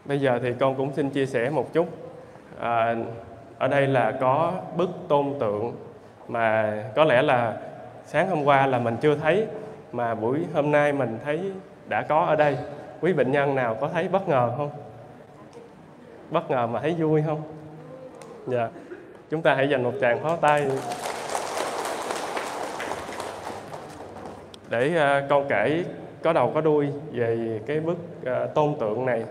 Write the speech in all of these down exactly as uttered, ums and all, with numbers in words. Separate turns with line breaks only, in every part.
Bây giờ thì con cũng xin chia sẻ một chút. À, ở đây là có bức tôn tượng mà có lẽ là sáng hôm qua là mình chưa thấy, mà buổi hôm nay mình thấy đã có ở đây. Quý bệnh nhân nào có thấy bất ngờ không? Bất ngờ mà thấy vui không? Dạ. Chúng ta hãy dành một tràng pháo tay để uh, con kể có đầu có đuôi về cái bức uh, tôn tượng này.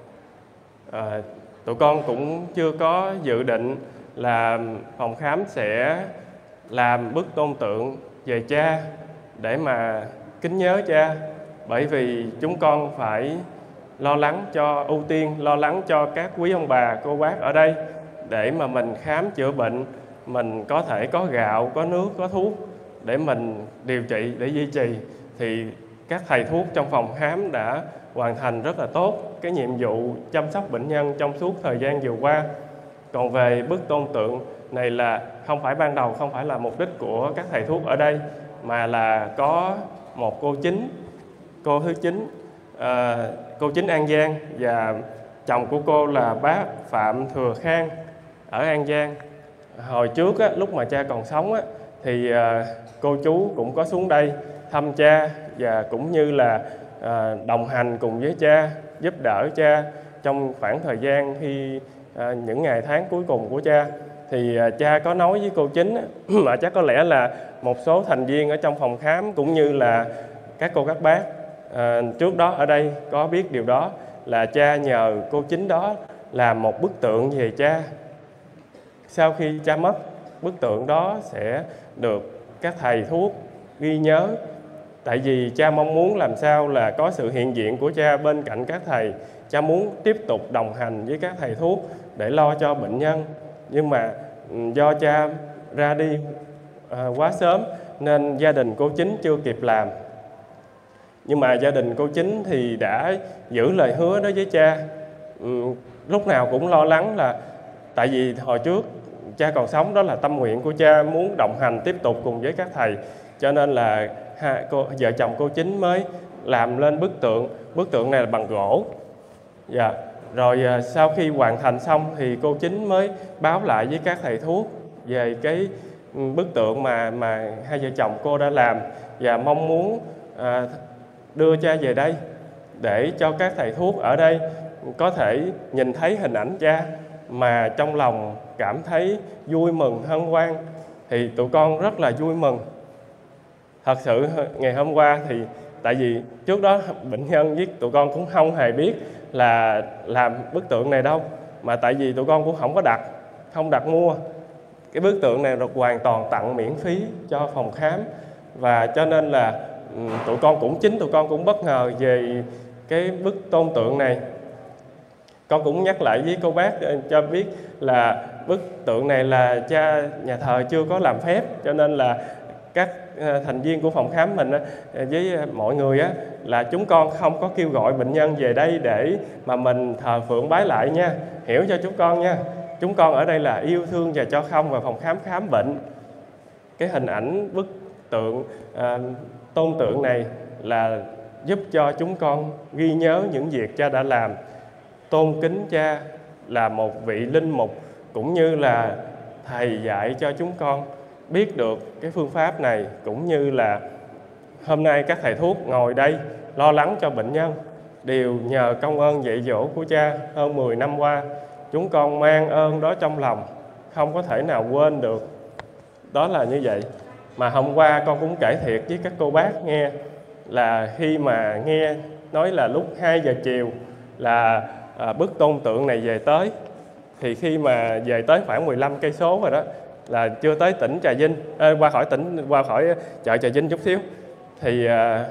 Uh, tụi con cũng chưa có dự định là phòng khám sẽ làm bức tôn tượng về cha để mà kính nhớ cha, bởi vì chúng con phải lo lắng cho, ưu tiên lo lắng cho các quý ông bà, cô bác ở đây để mà mình khám chữa bệnh, mình có thể có gạo, có nước, có thuốc để mình điều trị, để duy trì. Thì các thầy thuốc trong phòng khám đã hoàn thành rất là tốt cái nhiệm vụ chăm sóc bệnh nhân trong suốt thời gian vừa qua. Còn về bức tôn tượng này là không phải ban đầu, không phải là mục đích của các thầy thuốc ở đây, mà là có một cô chính, cô thứ chính, à, cô chính An Giang, và chồng của cô là bác Phạm Thừa Khang ở An Giang. Hồi trước á, lúc mà cha còn sống á, thì à, cô chú cũng có xuống đây thăm cha và cũng như là à, đồng hành cùng với cha, giúp đỡ cha trong khoảng thời gian khi à, những ngày tháng cuối cùng của cha. Thì à, cha có nói với cô chính á, mà chắc có lẽ là một số thành viên ở trong phòng khám cũng như là các cô các bác à, trước đó ở đây có biết điều đó, là cha nhờ cô chính đó làm một bức tượng về cha. Sau khi cha mất, bức tượng đó sẽ được các thầy thuốc ghi nhớ, tại vì cha mong muốn làm sao là có sự hiện diện của cha bên cạnh các thầy. Cha muốn tiếp tục đồng hành với các thầy thuốc để lo cho bệnh nhân, nhưng mà do cha ra đi à, quá sớm nên gia đình cô chính chưa kịp làm. Nhưng mà gia đình cô chính thì đã giữ lời hứa đối với cha. Ừ, lúc nào cũng lo lắng, là tại vì hồi trước cha còn sống, đó là tâm nguyện của cha muốn đồng hành tiếp tục cùng với các thầy, cho nên là ha, cô, vợ chồng cô chính mới làm lên bức tượng. Bức tượng này là bằng gỗ. Dạ. Rồi sau khi hoàn thành xong thì cô chính mới báo lại với các thầy thuốc về cái bức tượng mà mà hai vợ chồng cô đã làm, và mong muốn à, đưa cha về đây để cho các thầy thuốc ở đây có thể nhìn thấy hình ảnh cha mà trong lòng cảm thấy vui mừng, hân hoan. Thì tụi con rất là vui mừng. Thật sự ngày hôm qua thì tại vì trước đó bệnh nhân với tụi con cũng không hề biết là làm bức tượng này đâu, mà tại vì tụi con cũng không có đặt, không đặt mua. Cái bức tượng này được hoàn toàn tặng miễn phí cho phòng khám, và cho nên là tụi con cũng chính tụi con cũng bất ngờ về cái bức tôn tượng này. Con cũng nhắc lại với cô bác cho biết là bức tượng này là cha nhà thờ chưa có làm phép, cho nên là các thành viên của phòng khám mình với mọi người á, là chúng con không có kêu gọi bệnh nhân về đây để mà mình thờ phượng bái lại nha, hiểu cho chúng con nha. Chúng con ở đây là yêu thương và cho không vào phòng khám khám bệnh. Cái hình ảnh bức tượng à, tôn tượng này là giúp cho chúng con ghi nhớ những việc cha đã làm, tôn kính cha là một vị linh mục, cũng như là thầy dạy cho chúng con biết được cái phương pháp này, cũng như là hôm nay các thầy thuốc ngồi đây lo lắng cho bệnh nhân đều nhờ công ơn dạy dỗ của cha hơn mười năm qua. Chúng con mang ơn đó trong lòng, không có thể nào quên được. Đó là như vậy. Mà hôm qua con cũng kể thiệt với các cô bác nghe, là khi mà nghe nói là lúc hai giờ chiều là à, bức tôn tượng này về tới, thì khi mà về tới khoảng mười lăm cây số rồi đó, là chưa tới tỉnh Trà Vinh, à, qua khỏi tỉnh qua khỏi chợ Trà Vinh chút xíu, thì à,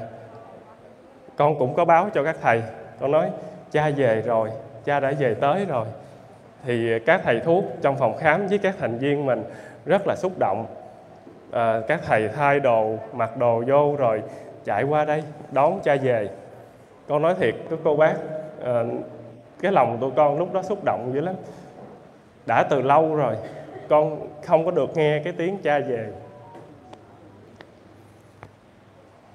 con cũng có báo cho các thầy. Con nói cha về rồi, cha đã về tới rồi. Thì các thầy thuốc trong phòng khám với các thành viên mình rất là xúc động. À, các thầy thay đồ, mặc đồ vô rồi chạy qua đây đón cha về. Con nói thiệt các cô bác, à, cái lòng tụi con lúc đó xúc động dữ lắm. Đã từ lâu rồi con không có được nghe cái tiếng cha về.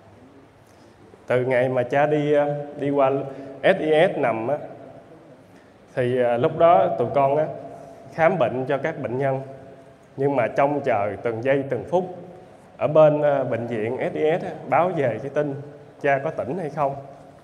Từ ngày mà cha đi đi qua ét i ét nằm á, Thì à, lúc đó tụi con á, khám bệnh cho các bệnh nhân, nhưng mà trông chờ từng giây từng phút ở bên à, bệnh viện ét i ét á, báo về cái tin cha có tỉnh hay không.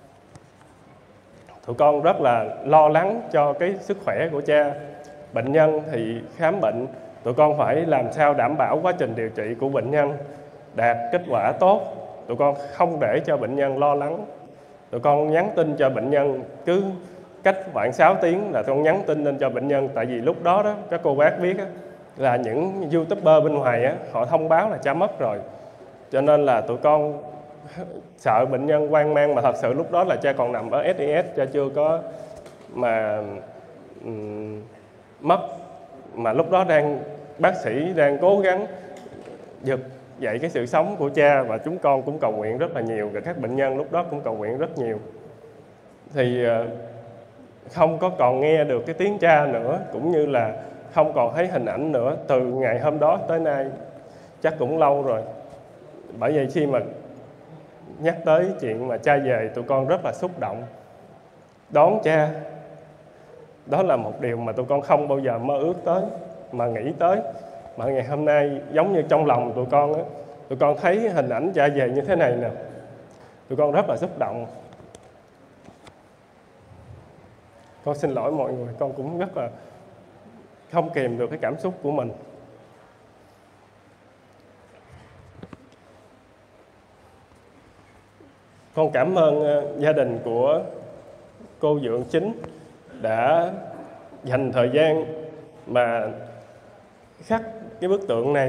Tụi con rất là lo lắng cho cái sức khỏe của cha. Bệnh nhân thì khám bệnh, tụi con phải làm sao đảm bảo quá trình điều trị của bệnh nhân đạt kết quả tốt. Tụi con không để cho bệnh nhân lo lắng. Tụi con nhắn tin cho bệnh nhân cứ cách khoảng sáu tiếng là tụi con nhắn tin lên cho bệnh nhân. Tại vì lúc đó đó các cô bác biết á, là những YouTuber bên ngoài á, họ thông báo là cha mất rồi. Cho nên là tụi con sợ bệnh nhân hoang mang, mà thật sự lúc đó là cha còn nằm ở ét i ét, cha chưa có mà um, mất. Mà lúc đó đang bác sĩ đang cố gắng giật dậy cái sự sống của cha, và chúng con cũng cầu nguyện rất là nhiều, và các bệnh nhân lúc đó cũng cầu nguyện rất nhiều. Thì uh, không có còn nghe được cái tiếng cha nữa, cũng như là không còn thấy hình ảnh nữa. Từ ngày hôm đó tới nay chắc cũng lâu rồi. Bởi vậy khi mà nhắc tới chuyện mà cha về, tụi con rất là xúc động. Đón cha, đó là một điều mà tụi con không bao giờ mơ ước tới, mà nghĩ tới. Mà ngày hôm nay giống như trong lòng tụi con á, tụi con thấy hình ảnh cha về như thế này nè, tụi con rất là xúc động. Con xin lỗi mọi người, con cũng rất là không kìm được cái cảm xúc của mình. Con cảm ơn uh, gia đình của cô Dượng Chính đã dành thời gian mà khắc cái bức tượng này.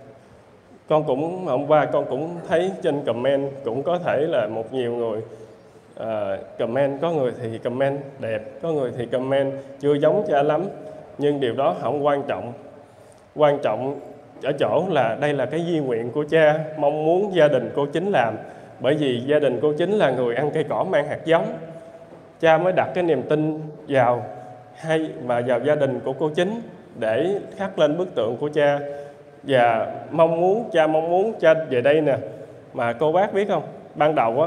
Con cũng hôm qua con cũng thấy trên comment cũng có thể là một nhiều người uh, comment, có người thì comment đẹp, có người thì comment chưa giống cha lắm, nhưng điều đó không quan trọng. Quan trọng ở chỗ là đây là cái di nguyện của cha, mong muốn gia đình cô Chính làm. Bởi vì gia đình cô Chính là người ăn cây cỏ mang hạt giống, cha mới đặt cái niềm tin vào hay và vào gia đình của cô Chính để khắc lên bức tượng của cha. Và mong muốn cha mong muốn cha về đây nè. Mà cô bác biết không, ban đầu á,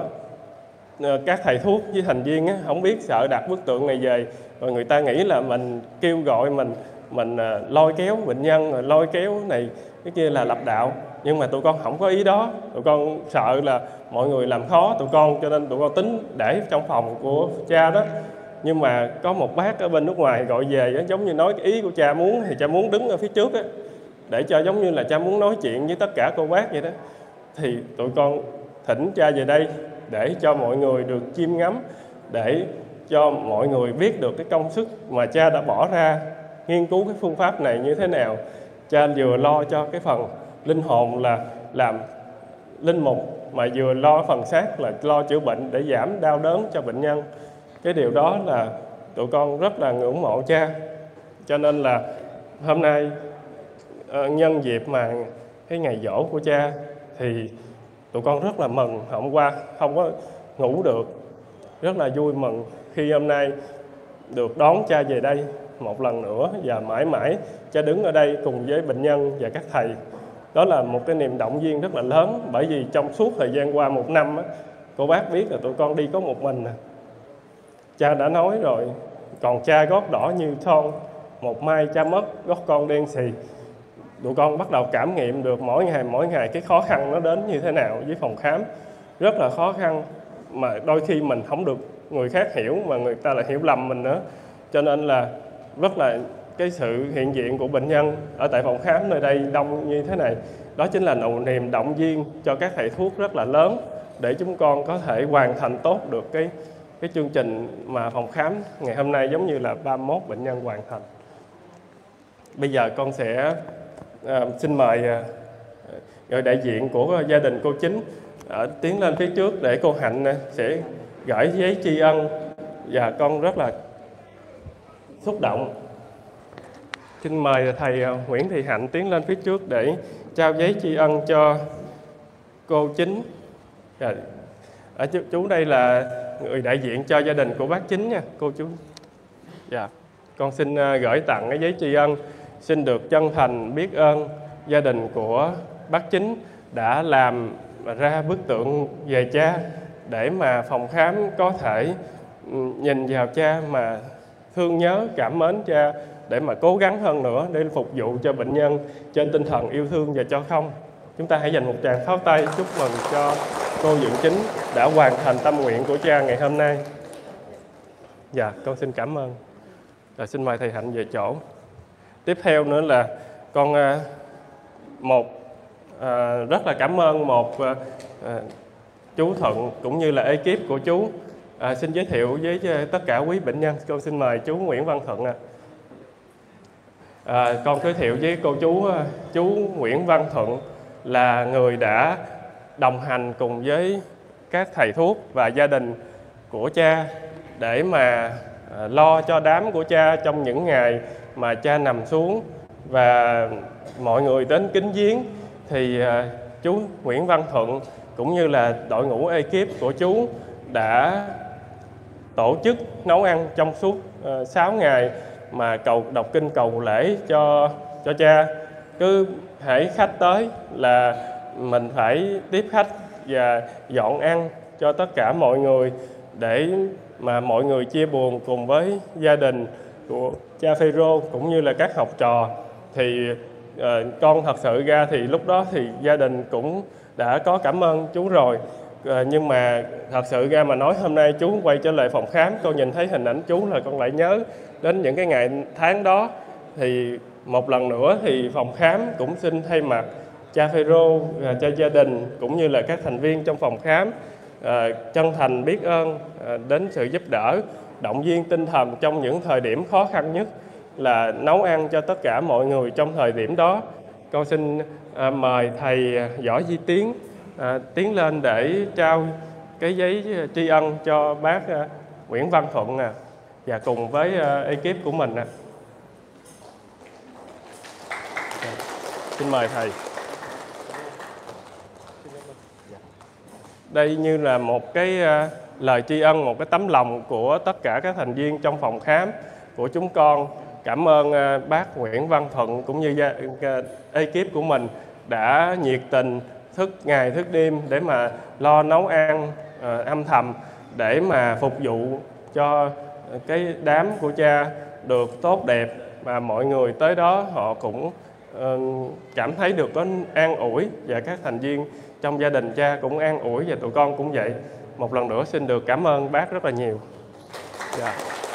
các thầy thuốc với thành viên á, không biết, sợ đặt bức tượng này về rồi người ta nghĩ là mình kêu gọi mình mình lôi kéo bệnh nhân, rồi lôi kéo này cái kia là lập đạo. Nhưng mà tụi con không có ý đó. Tụi con sợ là mọi người làm khó tụi con, cho nên tụi con tính để trong phòng của cha đó. Nhưng mà có một bác ở bên nước ngoài gọi về đó, giống như nói cái ý của cha muốn, thì cha muốn đứng ở phía trước á, để cho giống như là cha muốn nói chuyện với tất cả cô bác vậy đó. Thì tụi con thỉnh cha về đây để cho mọi người được chiêm ngắm, để cho mọi người biết được cái công sức mà cha đã bỏ ra nghiên cứu cái phương pháp này như thế nào. Cha vừa lo cho cái phần linh hồn là làm linh mục, mà vừa lo phần xác là lo chữa bệnh để giảm đau đớn cho bệnh nhân. Cái điều đó là tụi con rất là ngưỡng mộ cha. Cho nên là hôm nay nhân dịp mà cái ngày giỗ của cha thì tụi con rất là mừng. Hôm qua không có ngủ được, rất là vui mừng khi hôm nay được đón cha về đây một lần nữa, và mãi mãi cha đứng ở đây cùng với bệnh nhân và các thầy. Đó là một cái niềm động viên rất là lớn. Bởi vì trong suốt thời gian qua một năm á, cô bác biết là tụi con đi có một mình nè. Cha đã nói rồi, còn cha gót đỏ như son, một mai cha mất gót con đen xì. Tụi con bắt đầu cảm nghiệm được mỗi ngày mỗi ngày cái khó khăn nó đến như thế nào với phòng khám. Rất là khó khăn, mà đôi khi mình không được người khác hiểu, mà người ta lại hiểu lầm mình nữa. Cho nên là rất là cái sự hiện diện của bệnh nhân ở tại phòng khám nơi đây đông như thế này, đó chính là một niềm động viên cho các thầy thuốc rất là lớn, để chúng con có thể hoàn thành tốt được cái cái chương trình mà phòng khám ngày hôm nay, giống như là ba mươi mốt bệnh nhân hoàn thành. Bây giờ con sẽ à, xin mời người đại diện của gia đình cô Chính à, tiến lên phía trước để cô Hạnh sẽ gửi giấy tri ân, và con rất là xúc động. Xin mời thầy Nguyễn Thị Hạnh tiến lên phía trước để trao giấy tri ân cho cô Chính. Ở chú đây là người đại diện cho gia đình của bác Chính nha, cô chú. Dạ, con xin gửi tặng cái giấy tri ân, xin được chân thành biết ơn gia đình của bác Chính đã làm ra bức tượng về cha, để mà phòng khám có thể nhìn vào cha mà thương nhớ, cảm mến cha để mà cố gắng hơn nữa để phục vụ cho bệnh nhân trên tinh thần yêu thương và cho không. Chúng ta hãy dành một tràng pháo tay chúc mừng cho cô Dự Chính đã hoàn thành tâm nguyện của cha ngày hôm nay. Dạ, con xin cảm ơn. Và xin mời thầy Hạnh về chỗ. Tiếp theo nữa là con uh, một uh, rất là cảm ơn một uh, uh, chú Thuận cũng như là ekip của chú. À, xin giới thiệu với tất cả quý bệnh nhân. Con xin mời chú Nguyễn Văn Thuận. À. À, con giới thiệu với cô chú chú Nguyễn Văn Thuận là người đã đồng hành cùng với các thầy thuốc và gia đình của cha để mà à, lo cho đám của cha trong những ngày mà cha nằm xuống và mọi người đến kính viếng. Thì à, chú Nguyễn Văn Thuận cũng như là đội ngũ ekip của chú đã tổ chức nấu ăn trong suốt uh, sáu ngày mà cầu đọc kinh cầu lễ cho cho cha. Cứ hãy khách tới là mình phải tiếp khách và dọn ăn cho tất cả mọi người để mà mọi người chia buồn cùng với gia đình của cha Phêrô cũng như là các học trò. Thì uh, con thật sự ra thì lúc đó thì gia đình cũng đã có cảm ơn chú rồi. À, nhưng mà thật sự ra mà nói hôm nay chú quay trở lại phòng khám, con nhìn thấy hình ảnh chú là con lại nhớ đến những cái ngày tháng đó. Thì một lần nữa thì phòng khám cũng xin thay mặt cha Phêrô, cha gia đình cũng như là các thành viên trong phòng khám à, chân thành biết ơn à, đến sự giúp đỡ, động viên tinh thần trong những thời điểm khó khăn nhất là nấu ăn cho tất cả mọi người trong thời điểm đó. Con xin à, mời thầy Võ Duy Tiến À, tiến lên để trao cái giấy tri ân cho bác à, Nguyễn Văn Thuận à, và cùng với à, ekip của mình à. Xin mời thầy. Đây như là một cái à, lời tri ân, một cái tấm lòng của tất cả các thành viên trong phòng khám của chúng con. Cảm ơn à, bác Nguyễn Văn Thuận cũng như gia, à, ekip của mình đã nhiệt tình thức ngày thức đêm để mà lo nấu ăn uh, âm thầm để mà phục vụ cho cái đám của cha được tốt đẹp, và mọi người tới đó họ cũng uh, cảm thấy được có an ủi, và các thành viên trong gia đình cha cũng an ủi, và tụi con cũng vậy. Một lần nữa xin được cảm ơn bác rất là nhiều. Yeah.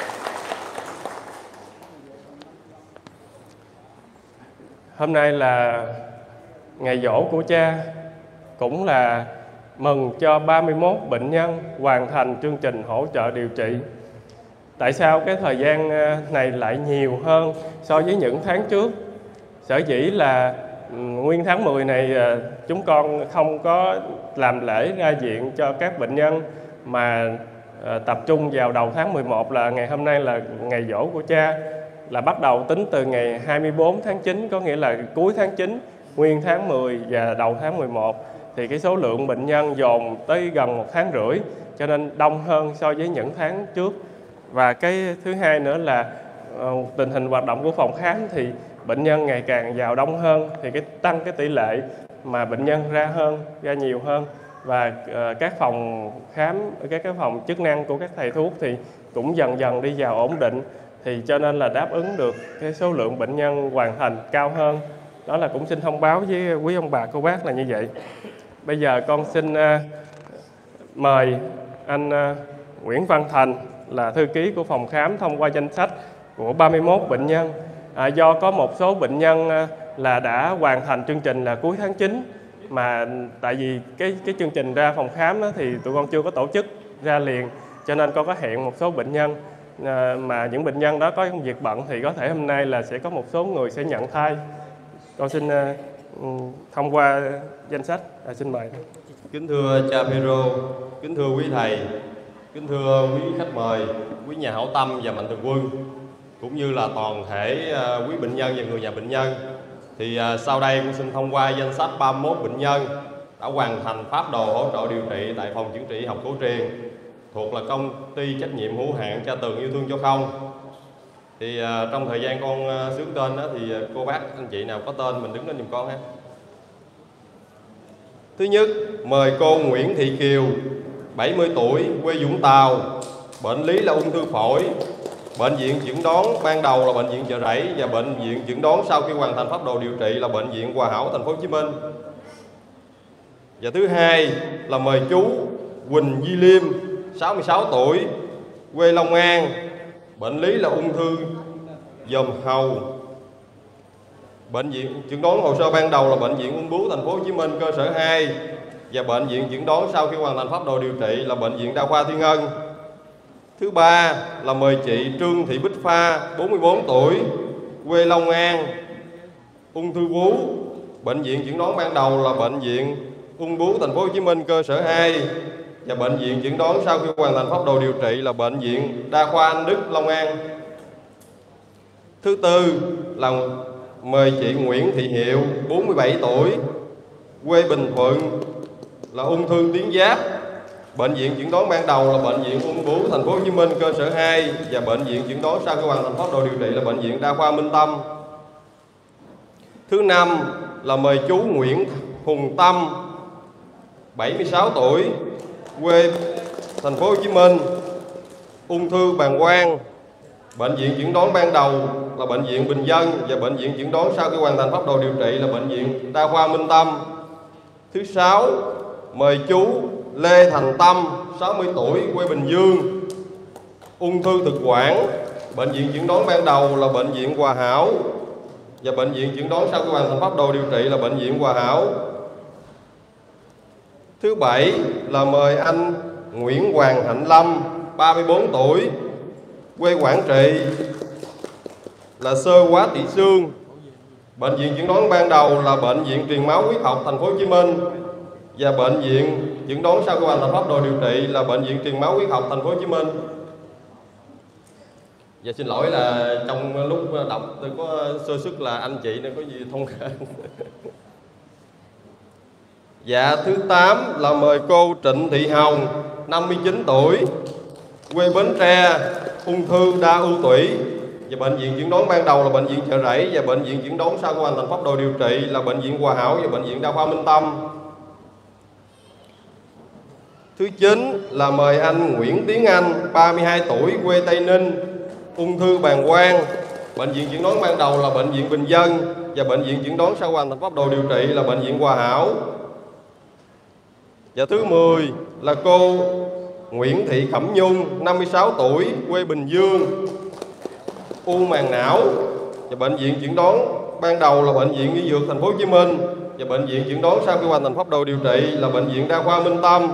Hôm nay là ngày giỗ của cha, cũng là mừng cho ba mươi mốt bệnh nhân hoàn thành chương trình hỗ trợ điều trị. Tại sao cái thời gian này lại nhiều hơn so với những tháng trước? Sở dĩ là nguyên tháng mười này chúng con không có làm lễ ra viện cho các bệnh nhân, mà tập trung vào đầu tháng mười một là ngày hôm nay là ngày giỗ của cha, là bắt đầu tính từ ngày hai mươi tư tháng chín, có nghĩa là cuối tháng chín, nguyên tháng mười và đầu tháng mười một. Thì cái số lượng bệnh nhân dồn tới gần một tháng rưỡi, cho nên đông hơn so với những tháng trước. Và cái thứ hai nữa là uh, tình hình hoạt động của phòng khám thì bệnh nhân ngày càng vào đông hơn, thì cái tăng cái tỷ lệ mà bệnh nhân ra hơn, ra nhiều hơn. Và uh, các phòng khám, các cái phòng chức năng của các thầy thuốc thì cũng dần dần đi vào ổn định, thì cho nên là đáp ứng được cái số lượng bệnh nhân hoàn thành cao hơn. Đó là cũng xin thông báo với quý ông bà cô bác là như vậy. Bây giờ con xin uh, mời anh uh, Nguyễn Văn Thành là thư ký của phòng khám thông qua danh sách của ba mươi mốt bệnh nhân. À, do có một số bệnh nhân uh, là đã hoàn thành chương trình là cuối tháng chín, mà tại vì cái cái chương trình ra phòng khám đó, thì tụi con chưa có tổ chức ra liền, cho nên con có hẹn một số bệnh nhân uh, mà những bệnh nhân đó có công việc bận thì có thể hôm nay là sẽ có một số người sẽ nhận thay. Con xin uh, thông qua danh sách, à, xin mời.
Kính thưa cha Phêrô, kính thưa quý thầy, kính thưa quý khách mời, quý nhà hảo tâm và mạnh thường quân, cũng như là toàn thể uh, quý bệnh nhân và người nhà bệnh nhân. Thì uh, sau đây cũng xin thông qua danh sách ba mươi mốt bệnh nhân đã hoàn thành phác đồ hỗ trợ điều trị tại phòng chữa trị học cổ truyền thuộc là công ty trách nhiệm hữu hạn Cha Tường Yêu Thương Cho Không. Thì uh, trong thời gian con uh, xướng tên đó thì uh, cô bác anh chị nào có tên mình đứng lên giùm con ha. Thứ nhất, mời cô Nguyễn Thị Kiều, bảy mươi tuổi, quê Vũng Tàu, bệnh lý là ung thư phổi, Bệnh viện chẩn đoán ban đầu là bệnh viện Chợ Rẫy và bệnh viện chẩn đoán sau khi hoàn thành phác đồ điều trị là bệnh viện Hòa Hảo thành phố Hồ Chí Minh. Và thứ hai là mời chú Quỳnh Duy Liêm, sáu mươi sáu tuổi, quê Long An, bệnh lý là ung thư dòm hầu. Bệnh viện chẩn đoán hồ sơ ban đầu là bệnh viện Ung Bướu thành phố Hồ Chí Minh cơ sở hai và bệnh viện chẩn đoán sau khi hoàn thành phác đồ điều trị là bệnh viện Đa khoa Thiên Ân. Thứ ba là mời chị Trương Thị Bích Pha, bốn mươi bốn tuổi, quê Long An, ung thư vú. Bệnh viện chẩn đoán ban đầu là bệnh viện Ung Bướu thành phố Hồ Chí Minh cơ sở hai và bệnh viện chẩn đoán sau khi hoàn thành phác đồ điều trị là bệnh viện Đa khoa Anh Đức Long An. Thứ tư là mời chị Nguyễn Thị Hiệu, bốn mươi bảy tuổi, quê Bình Thuận, là ung thư tuyến giáp. Bệnh viện chẩn đoán ban đầu là bệnh viện Ung Bướu thành phố Hồ Chí Minh cơ sở hai và bệnh viện chẩn đoán sau khi hoàn thành phác đồ điều trị là bệnh viện Đa khoa Minh Tâm. Thứ năm là mời chú Nguyễn Hùng Tâm, bảy mươi sáu tuổi, quê thành phố Hồ Chí Minh, ung thư bàng quang. Bệnh viện chẩn đoán ban đầu là bệnh viện Bình Dân và bệnh viện chẩn đoán sau khi hoàn thành phác đồ điều trị là bệnh viện Đa khoa Minh Tâm. Thứ sáu mời chú Lê Thành Tâm, sáu mươi tuổi, quê Bình Dương, ung thư thực quản. Bệnh viện chẩn đoán ban đầu là bệnh viện Hòa Hảo và bệnh viện chẩn đoán sau khi hoàn thành phác đồ điều trị là bệnh viện Hòa Hảo. Thứ bảy là mời anh Nguyễn Hoàng Hạnh Lâm, ba mươi bốn tuổi, quê Quảng Trị, là xơ hóa tủy xương. Bệnh viện chẩn đoán ban đầu là bệnh viện truyền máu huyết học thành phố Hồ Chí Minh và bệnh viện chẩn đoán sau khi hoàn thành phác đồ điều trị là bệnh viện truyền máu huyết học thành phố Hồ Chí Minh. Và xin lỗi là trong lúc đọc tôi có sơ suất là anh chị nên có gì thông cảm. Dạ thứ tám là mời cô Trịnh Thị Hồng, năm mươi chín tuổi, quê Bến Tre, ung thư đa ưu tủy và bệnh viện chẩn đoán ban đầu là bệnh viện Chợ Rẫy và bệnh viện chẩn đoán sau khi hoàn thành phác đồ điều trị là bệnh viện Hòa Hảo và bệnh viện Đa khoa Minh Tâm. Thứ chín là mời anh Nguyễn Tiến Anh, ba mươi hai tuổi, quê Tây Ninh, ung thư bàng quang. Bệnh viện chẩn đoán ban đầu là bệnh viện Bình Dân và bệnh viện chẩn đoán sau hoàn thành phác đồ điều trị là bệnh viện Hòa Hảo. Và thứ mười là cô Nguyễn Thị Cẩm Nhung, năm mươi sáu tuổi, quê Bình Dương, u màng não và bệnh viện chẩn đoán ban đầu là bệnh viện Y Dược thành phố Hồ Chí Minh và bệnh viện chẩn đoán sau khi hoàn thành phác đồ điều trị là bệnh viện Đa khoa Minh Tâm.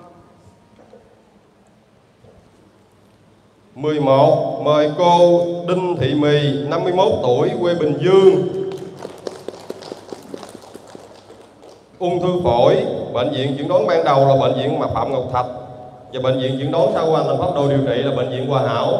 mười một mời cô Đinh Thị Mì, năm mươi mốt tuổi, quê Bình Dương, ung thư phổi. Bệnh viện chẩn đoán ban đầu là bệnh viện Phạm Ngọc Thạch và bệnh viện chẩn đoán sau hoàn thành phác đồ điều trị là bệnh viện Hòa Hảo.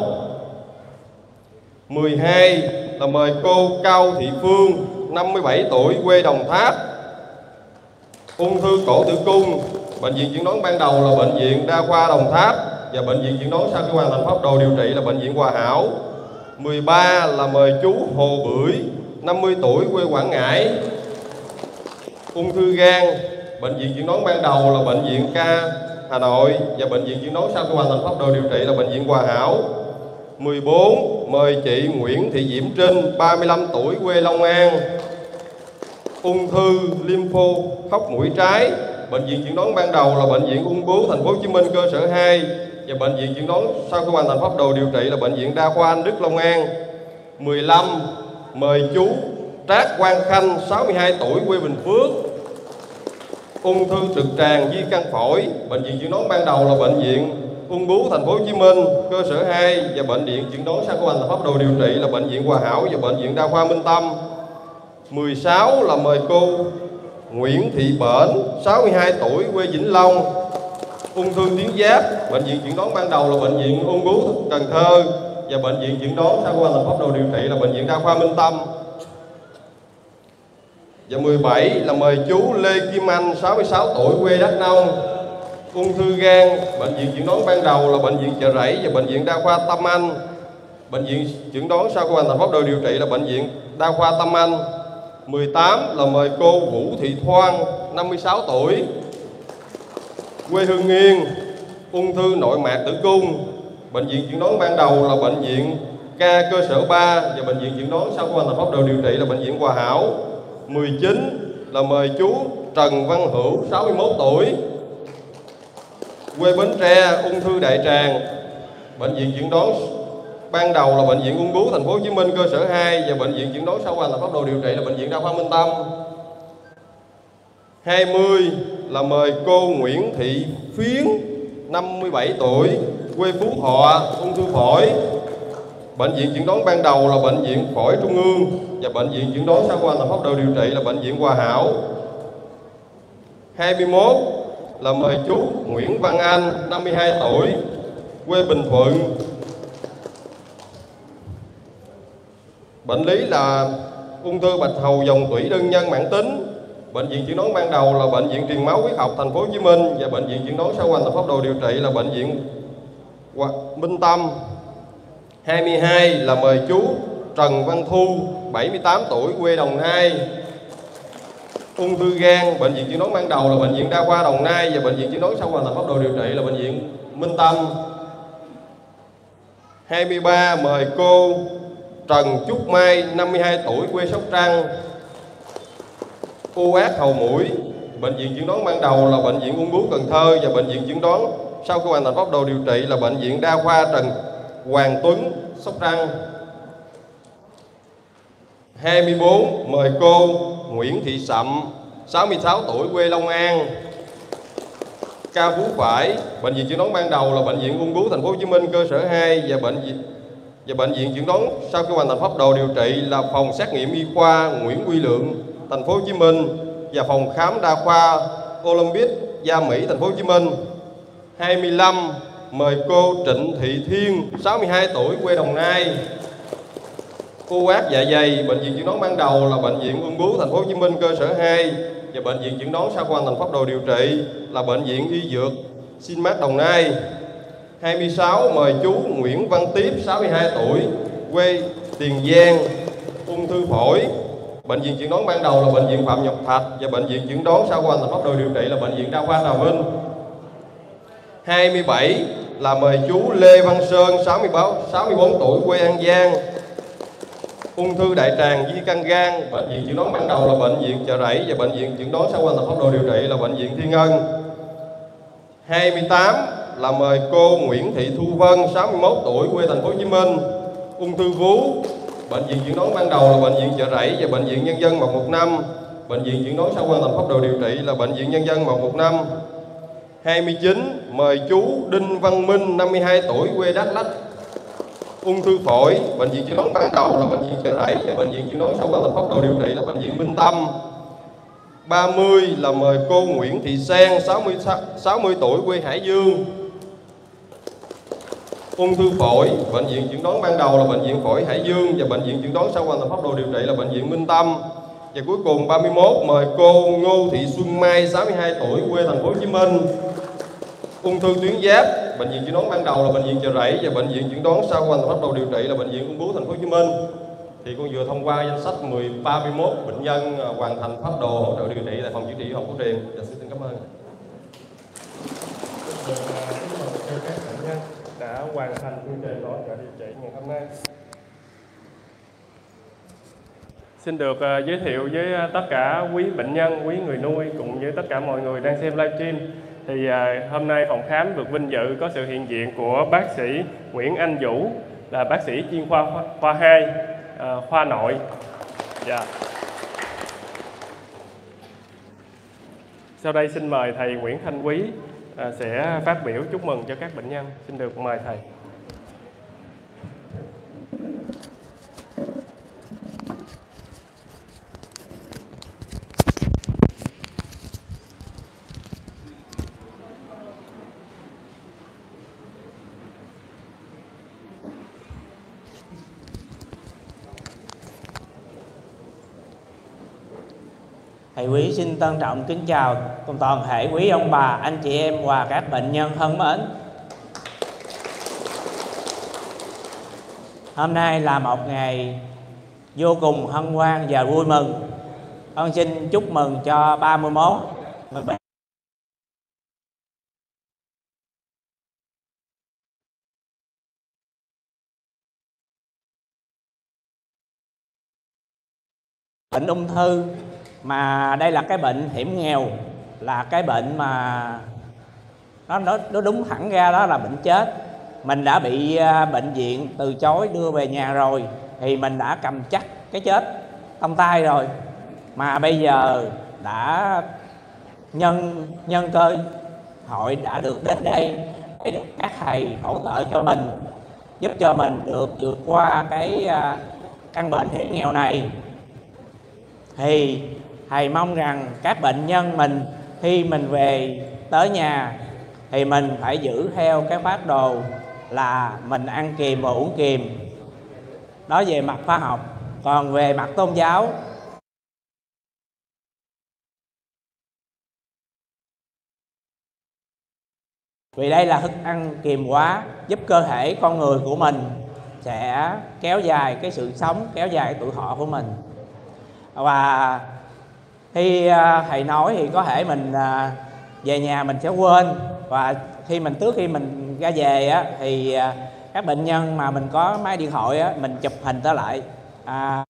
mười hai là mời cô Cao Thị Phương, năm mươi bảy tuổi, quê Đồng Tháp, ung thư cổ tử cung. Bệnh viện chẩn đoán ban đầu là bệnh viện Đa khoa Đồng Tháp và bệnh viện chẩn đoán sau khi hoàn thành phác đồ điều trị là bệnh viện Hòa Hảo. mười ba là mời chú Hồ Bưởi, năm mươi tuổi, quê Quảng Ngãi, ung thư gan. Bệnh viện chẩn đoán ban đầu là bệnh viện Ca Hà Nội và bệnh viện chẩn đoán sau khi hoàn thành phác đồ điều trị là bệnh viện Hòa Hảo. mười bốn mời chị Nguyễn Thị Diễm Trinh, ba mươi lăm tuổi, quê Long An, ung thư lympho hốc mũi trái. Bệnh viện chẩn đoán ban đầu là bệnh viện Ung Bướu thành phố Hồ Chí Minh cơ sở hai và bệnh viện chẩn đoán sau khi hoàn thành phác đồ điều trị là bệnh viện Đa khoa Anh Đức Long An. mười lăm mời chú Trác Quang Khanh, sáu mươi hai tuổi, quê Bình Phước, ung thư trực tràng di căn phổi. Bệnh viện chẩn đoán ban đầu là bệnh viện Ung Bướu thành phố Hồ Chí Minh cơ sở hai và bệnh viện chẩn đoán sau khi hoàn thành phác đồ điều trị là bệnh viện Hòa Hảo và bệnh viện Đa khoa Minh Tâm. mười sáu là mời cô Nguyễn Thị Bển, sáu mươi hai tuổi, quê Vĩnh Long, ung thư tuyến giáp. Bệnh viện chẩn đoán ban đầu là bệnh viện Ung Bướu Cần Thơ và bệnh viện chẩn đoán sau khi hoàn thành phác đồ điều trị là bệnh viện Đa khoa Minh Tâm. Và mười bảy là mời chú Lê Kim Anh, sáu mươi sáu tuổi, quê Đắk Nông, ung thư gan. Bệnh viện chẩn đoán ban đầu là bệnh viện Chợ Rẫy và bệnh viện Đa khoa Tâm Anh. Bệnh viện chẩn đoán sau khi hoàn thành phác đồ điều trị là bệnh viện Đa khoa Tâm Anh. mười tám là mời cô Vũ Thị Thoan, năm mươi sáu tuổi, quê Hưng Yên, ung thư nội mạc tử cung. Bệnh viện chẩn đoán ban đầu là bệnh viện ca cơ sở ba và bệnh viện chẩn đoán sau khi hoàn thành phác đồ điều trị là bệnh viện Hòa Hảo. mười chín là mời chú Trần Văn Hữu, sáu mươi mốt tuổi, quê Bến Tre, ung thư đại tràng. Bệnh viện chẩn đoán ban đầu là bệnh viện ung bướu thành phố Hồ Chí Minh cơ sở hai và bệnh viện chẩn đoán sau hoàn thành phác đồ điều trị là bệnh viện Đa khoa Minh Tâm. hai mươi là mời cô Nguyễn Thị Phiến, năm mươi bảy tuổi, quê Phú Thọ, ung thư phổi. Bệnh viện chẩn đoán ban đầu là bệnh viện phổi Trung ương và bệnh viện chẩn đoán sau hoàn thành phác đồ điều trị là bệnh viện Hòa Hảo. hai mươi mốt là mời chú Nguyễn Văn Anh, năm mươi hai tuổi, quê Bình Thuận. Bệnh lý là ung thư bạch hầu dòng tủy đơn nhân mãn tính. Bệnh viện chẩn đoán ban đầu là bệnh viện truyền máu huyết học thành phố Hồ Chí Minh và bệnh viện chẩn đoán sau hoàn thành phác đồ điều trị là bệnh viện Minh Tâm. hai mươi hai là mời chú Trần Văn Thu, bảy mươi tám tuổi, quê Đồng Nai. Ung thư gan, bệnh viện chẩn đoán ban đầu là bệnh viện Đa khoa Đồng Nai và bệnh viện chẩn đoán sau hoàn thành phác đồ điều trị là bệnh viện Minh Tâm. hai mươi ba mời cô Trần Trúc Mai, năm mươi hai tuổi, quê Sóc Trăng. U ác hầu mũi, bệnh viện chẩn đoán ban đầu là bệnh viện ung bướu Cần Thơ và bệnh viện chẩn đoán sau khi hoàn thành phác đồ điều trị là bệnh viện Đa khoa Trần Hoàng Tuấn, Sóc Trăng. hai mươi bốn mời cô Nguyễn Thị Sậm, sáu mươi sáu tuổi, quê Long An. Ca phú phải, bệnh viện chẩn đoán ban đầu là bệnh viện ung bướu thành phố Hồ Chí Minh cơ sở hai và bệnh viện và bệnh viện chẩn đoán sau khi hoàn thành phác đồ điều trị là phòng xét nghiệm y khoa Nguyễn Quy Lượng, thành phố Hồ Chí Minh và phòng khám đa khoa Olympic Gia Mỹ, thành phố Hồ Chí Minh. hai mươi lăm mời cô Trịnh Thị Thiên, sáu mươi hai tuổi, quê Đồng Nai. U ác dạ dày, bệnh viện chẩn đoán ban đầu là bệnh viện ung bướu thành phố Hồ Chí Minh cơ sở hai và bệnh viện chẩn đoán sau hoàn thành phác đồ điều trị là bệnh viện Y Dược Sinmart Đồng Nai. hai mươi sáu mời chú Nguyễn Văn Tiếp, sáu mươi hai tuổi, quê Tiền Giang, ung thư phổi. Bệnh viện chẩn đoán ban đầu là bệnh viện Phạm Ngọc Thạch và bệnh viện chẩn đoán sau hoàn thành phác đồ điều trị là bệnh viện Đa khoa Trà Vinh. hai mươi bảy là mời chú Lê Văn Sơn, sáu mươi bốn tuổi, quê An Giang, ung thư đại tràng di căn gan. Bệnh viện chẩn đoán ban đầu là bệnh viện Chợ Rẫy và bệnh viện chẩn đoán sau hoàn thành phác đồ điều trị là bệnh viện Thiên Ân. hai mươi tám là mời cô Nguyễn Thị Thu Vân, sáu mươi mốt tuổi, quê thành phố Hồ Chí Minh, ung thư vú. Bệnh viện chẩn đoán ban đầu là bệnh viện Chợ Rẫy và bệnh viện Nhân dân một một năm. Bệnh viện chẩn đoán sau hoàn thành phác đồ điều trị là bệnh viện Nhân dân một một năm. hai mươi chín mời chú Đinh Văn Minh, năm mươi hai tuổi, quê Đắk Lắk, ung thư phổi. Bệnh viện chẩn đoán ban đầu là bệnh viện Chợ Rẫy và bệnh viện chẩn đoán sau hoàn thành phác đồ điều trị là bệnh viện Minh Tâm. ba mươi là mời cô Nguyễn Thị Sen, sáu mươi tuổi, quê Hải Dương, ung thư phổi. Bệnh viện chẩn đoán ban đầu là bệnh viện phổi Hải Dương và bệnh viện chẩn đoán sau hoàn thành phác đồ điều trị là bệnh viện Minh Tâm. Và cuối cùng ba mươi mốt mời cô Ngô Thị Xuân Mai, sáu mươi hai tuổi, quê thành phố Hồ Chí Minh, ung thư tuyến giáp. Bệnh viện chẩn đoán ban đầu là bệnh viện Chợ Rẫy và bệnh viện chẩn đoán sau hoàn thành phác đồ điều trị là bệnh viện ung bướu thành phố Hồ Chí Minh. Thì con vừa thông qua danh sách mười ba mươi mốt bệnh nhân hoàn thành phác đồ hỗ trợ điều trị tại phòng chữa trị y học cổ truyền. Dạ, xin cảm ơn.
Cho các bệnh nhân đã hoàn thành chương trình hỗ trợ điều trị ngày hôm nay. Xin được uh, giới thiệu với uh, tất cả quý bệnh nhân, quý người nuôi cũng như tất cả mọi người đang xem livestream. Thì uh, hôm nay phòng khám được vinh dự có sự hiện diện của bác sĩ Nguyễn Anh Vũ, là bác sĩ chuyên khoa khoa hai, uh, khoa nội. Dạ. Sau đây xin mời thầy Nguyễn Thanh Quý uh, sẽ phát biểu chúc mừng cho các bệnh nhân. Xin được mời thầy.
Thầy Quý xin trân trọng kính chào cùng toàn thể quý ông bà, anh chị em và các bệnh nhân thân mến. Hôm nay là một ngày vô cùng hân hoan và vui mừng. Con xin chúc mừng cho ba mươi mốt người bệnh bệnh ung thư, mà đây là cái bệnh hiểm nghèo, là cái bệnh mà nó, nó, nó đúng thẳng ra đó là bệnh chết. Mình đã bị uh, bệnh viện từ chối đưa về nhà rồi, thì mình đã cầm chắc cái chết trong tay rồi, mà bây giờ đã nhân nhân cơ hội đã được đến đây để được các thầy hỗ trợ cho mình, giúp cho mình được vượt qua cái uh, căn bệnh hiểm nghèo này. Thì thầy mong rằng các bệnh nhân mình khi mình về tới nhà thì mình phải giữ theo cái phác đồ là mình ăn kiềm và uống kiềm. Đó về mặt khoa học. Còn về mặt tôn giáo, vì đây là thức ăn kiềm hóa, giúp cơ thể con người của mình sẽ kéo dài cái sự sống, kéo dài cái tuổi thọ của mình. Và khi thầy nói thì có thể mình về nhà mình sẽ quên, và khi mình trước khi mình ra về á, thì các bệnh nhân mà mình có máy điện thoại á, mình chụp hình tới lại. À,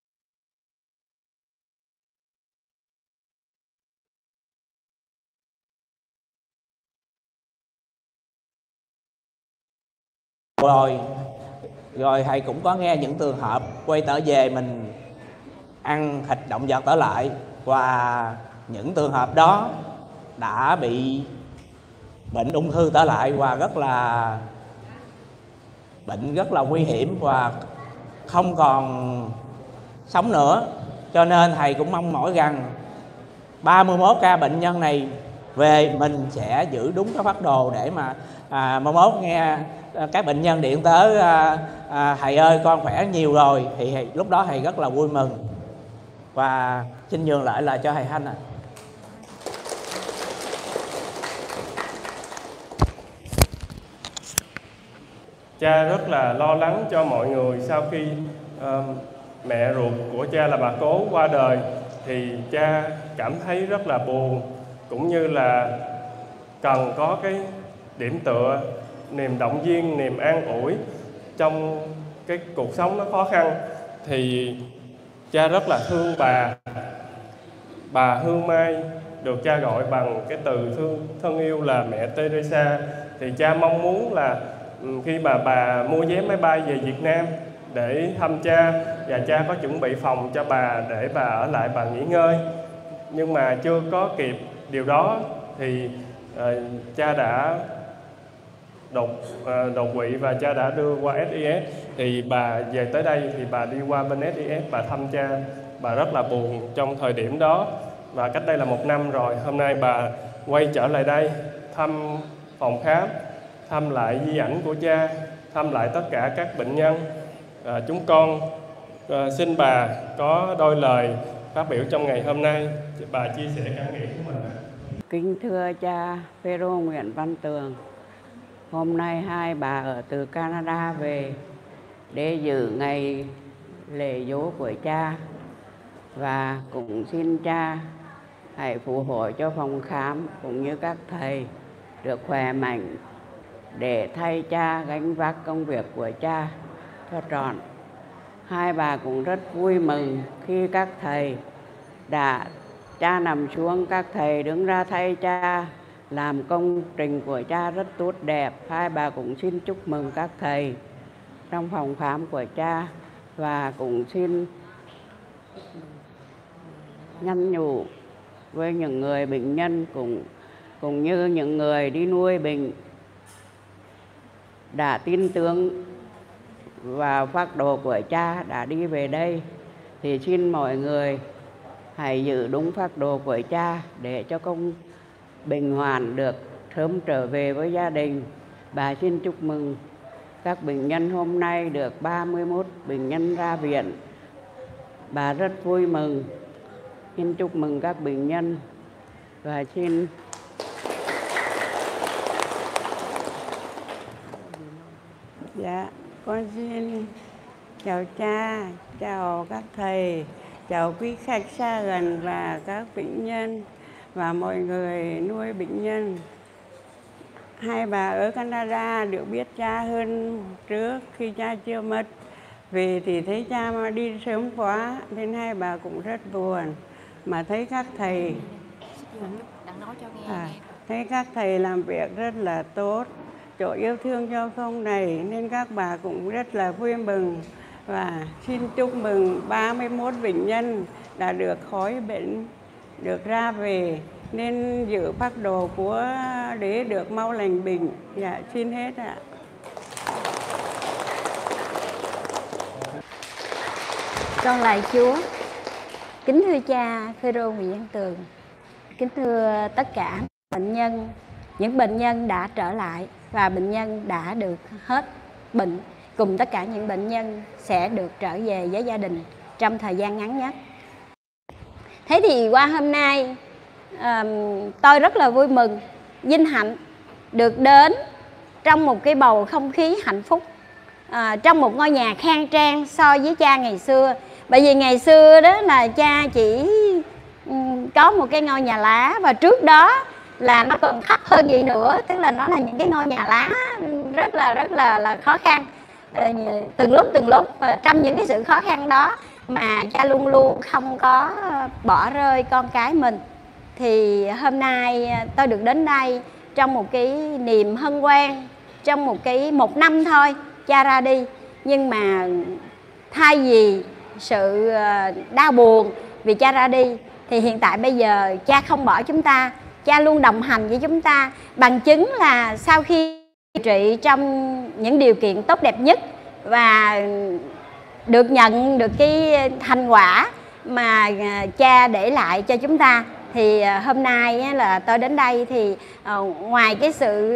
rồi rồi thầy cũng có nghe những trường hợp quay trở về mình ăn thịt động vật trở lại, và những trường hợp đó đã bị bệnh ung thư trở lại, và rất là bệnh rất là nguy hiểm và không còn sống nữa. Cho nên thầy cũng mong mỏi rằng ba mươi mốt ca bệnh nhân này về mình sẽ giữ đúng cái phác đồ để mà à, mai mốt nghe các bệnh nhân điện tới à, à, thầy ơi con khỏe nhiều rồi, thì thầy, lúc đó thầy rất là vui mừng. Và xin nhường lại là cho thầy Thanh ạ. À.
Cha rất là lo lắng cho mọi người sau khi uh, mẹ ruột của cha là bà Cố qua đời, thì cha cảm thấy rất là buồn, cũng như là cần có cái điểm tựa, niềm động viên, niềm an ủi trong cái cuộc sống nó khó khăn. Thì cha rất là thương bà. Bà Hương Mai được cha gọi bằng cái từ thương thân yêu là mẹ Teresa. Thì cha mong muốn là khi mà bà mua vé máy bay về Việt Nam để thăm cha, và cha có chuẩn bị phòng cho bà để bà ở lại bà nghỉ ngơi, nhưng mà chưa có kịp điều đó thì uh, cha đã đột uh, đột quỵ và cha đã đưa qua ét i ét. Thì bà về tới đây thì bà đi qua bên ét i ét bà thăm cha. Bà rất là buồn trong thời điểm đó, và cách đây là một năm rồi. Hôm nay bà quay trở lại đây thăm phòng khám, thăm lại di ảnh của cha, thăm lại tất cả các bệnh nhân. À, chúng con à, xin bà có đôi lời phát biểu trong ngày hôm nay. Bà chia sẻ cảm nghĩ của mình.
Kính thưa cha Phêrô Nguyễn Văn Tường, hôm nay hai bà ở từ Canada về để dự ngày lễ dỗ của cha, và cũng xin cha hãy phù hộ cho phòng khám cũng như các thầy được khỏe mạnh để thay cha gánh vác công việc của cha cho trọn. Hai bà cũng rất vui mừng khi các thầy đã cha nằm xuống, các thầy đứng ra thay cha làm công trình của cha rất tốt đẹp. Hai bà cũng xin chúc mừng các thầy trong phòng khám của cha, và cũng xin nhắn nhủ với những người bệnh nhân cũng cũng như những người đi nuôi bệnh đã tin tưởng vào phác đồ của cha đã đi về đây, thì xin mọi người hãy giữ đúng phác đồ của cha để cho công bình hoàn được sớm trở về với gia đình. Bà xin chúc mừng các bệnh nhân hôm nay được ba mươi mốt bệnh nhân ra viện. Bà rất vui mừng. Xin chúc mừng các bệnh nhân và xin
Dạ, con xin chào cha, chào các thầy, chào quý khách xa gần và các bệnh nhân và mọi người nuôi bệnh nhân. Hai bà ở Canada được biết cha hơn trước khi cha chưa mất, Về thì thấy cha mà đi sớm quá nên hai bà cũng rất buồn. Mà thấy các thầy à, thấy các thầy làm việc rất là tốt, chỗ yêu thương giao thông này nên các bà cũng rất là vui mừng. Và xin chúc mừng ba mươi mốt bệnh nhân đã được khỏi bệnh, được ra về, nên giữ phác đồ của để được mau lành bệnh. Dạ, xin hết ạ.
Con lạy Chúa. Kính thưa cha Phêrô Nguyễn Văn Tường, kính thưa tất cả bệnh nhân, những bệnh nhân đã trở lại và bệnh nhân đã được hết bệnh, cùng tất cả những bệnh nhân sẽ được trở về với gia đình trong thời gian ngắn nhất. Thế thì qua hôm nay à, tôi rất là vui mừng, vinh hạnh được đến trong một cái bầu không khí hạnh phúc, à, trong một ngôi nhà khang trang so với cha ngày xưa. Bởi vì ngày xưa đó là cha chỉ có một cái ngôi nhà lá, và trước đó là nó còn thấp hơn vậy nữa, tức là nó là những cái ngôi nhà lá rất là rất là là khó khăn, từng lúc từng lúc. Và trong những cái sự khó khăn đó mà cha luôn luôn không có bỏ rơi con cái mình. Thì hôm nay tôi được đến đây trong một cái niềm hân hoan, trong một cái một năm thôi cha ra đi, nhưng mà thay vì sự đau buồn vì cha ra đi thì hiện tại bây giờ cha không bỏ chúng ta, cha luôn đồng hành với chúng ta. Bằng chứng là sau khi điều trị trong những điều kiện tốt đẹp nhất và được nhận được cái thành quả mà cha để lại cho chúng ta, thì hôm nay là tôi đến đây thì ngoài cái sự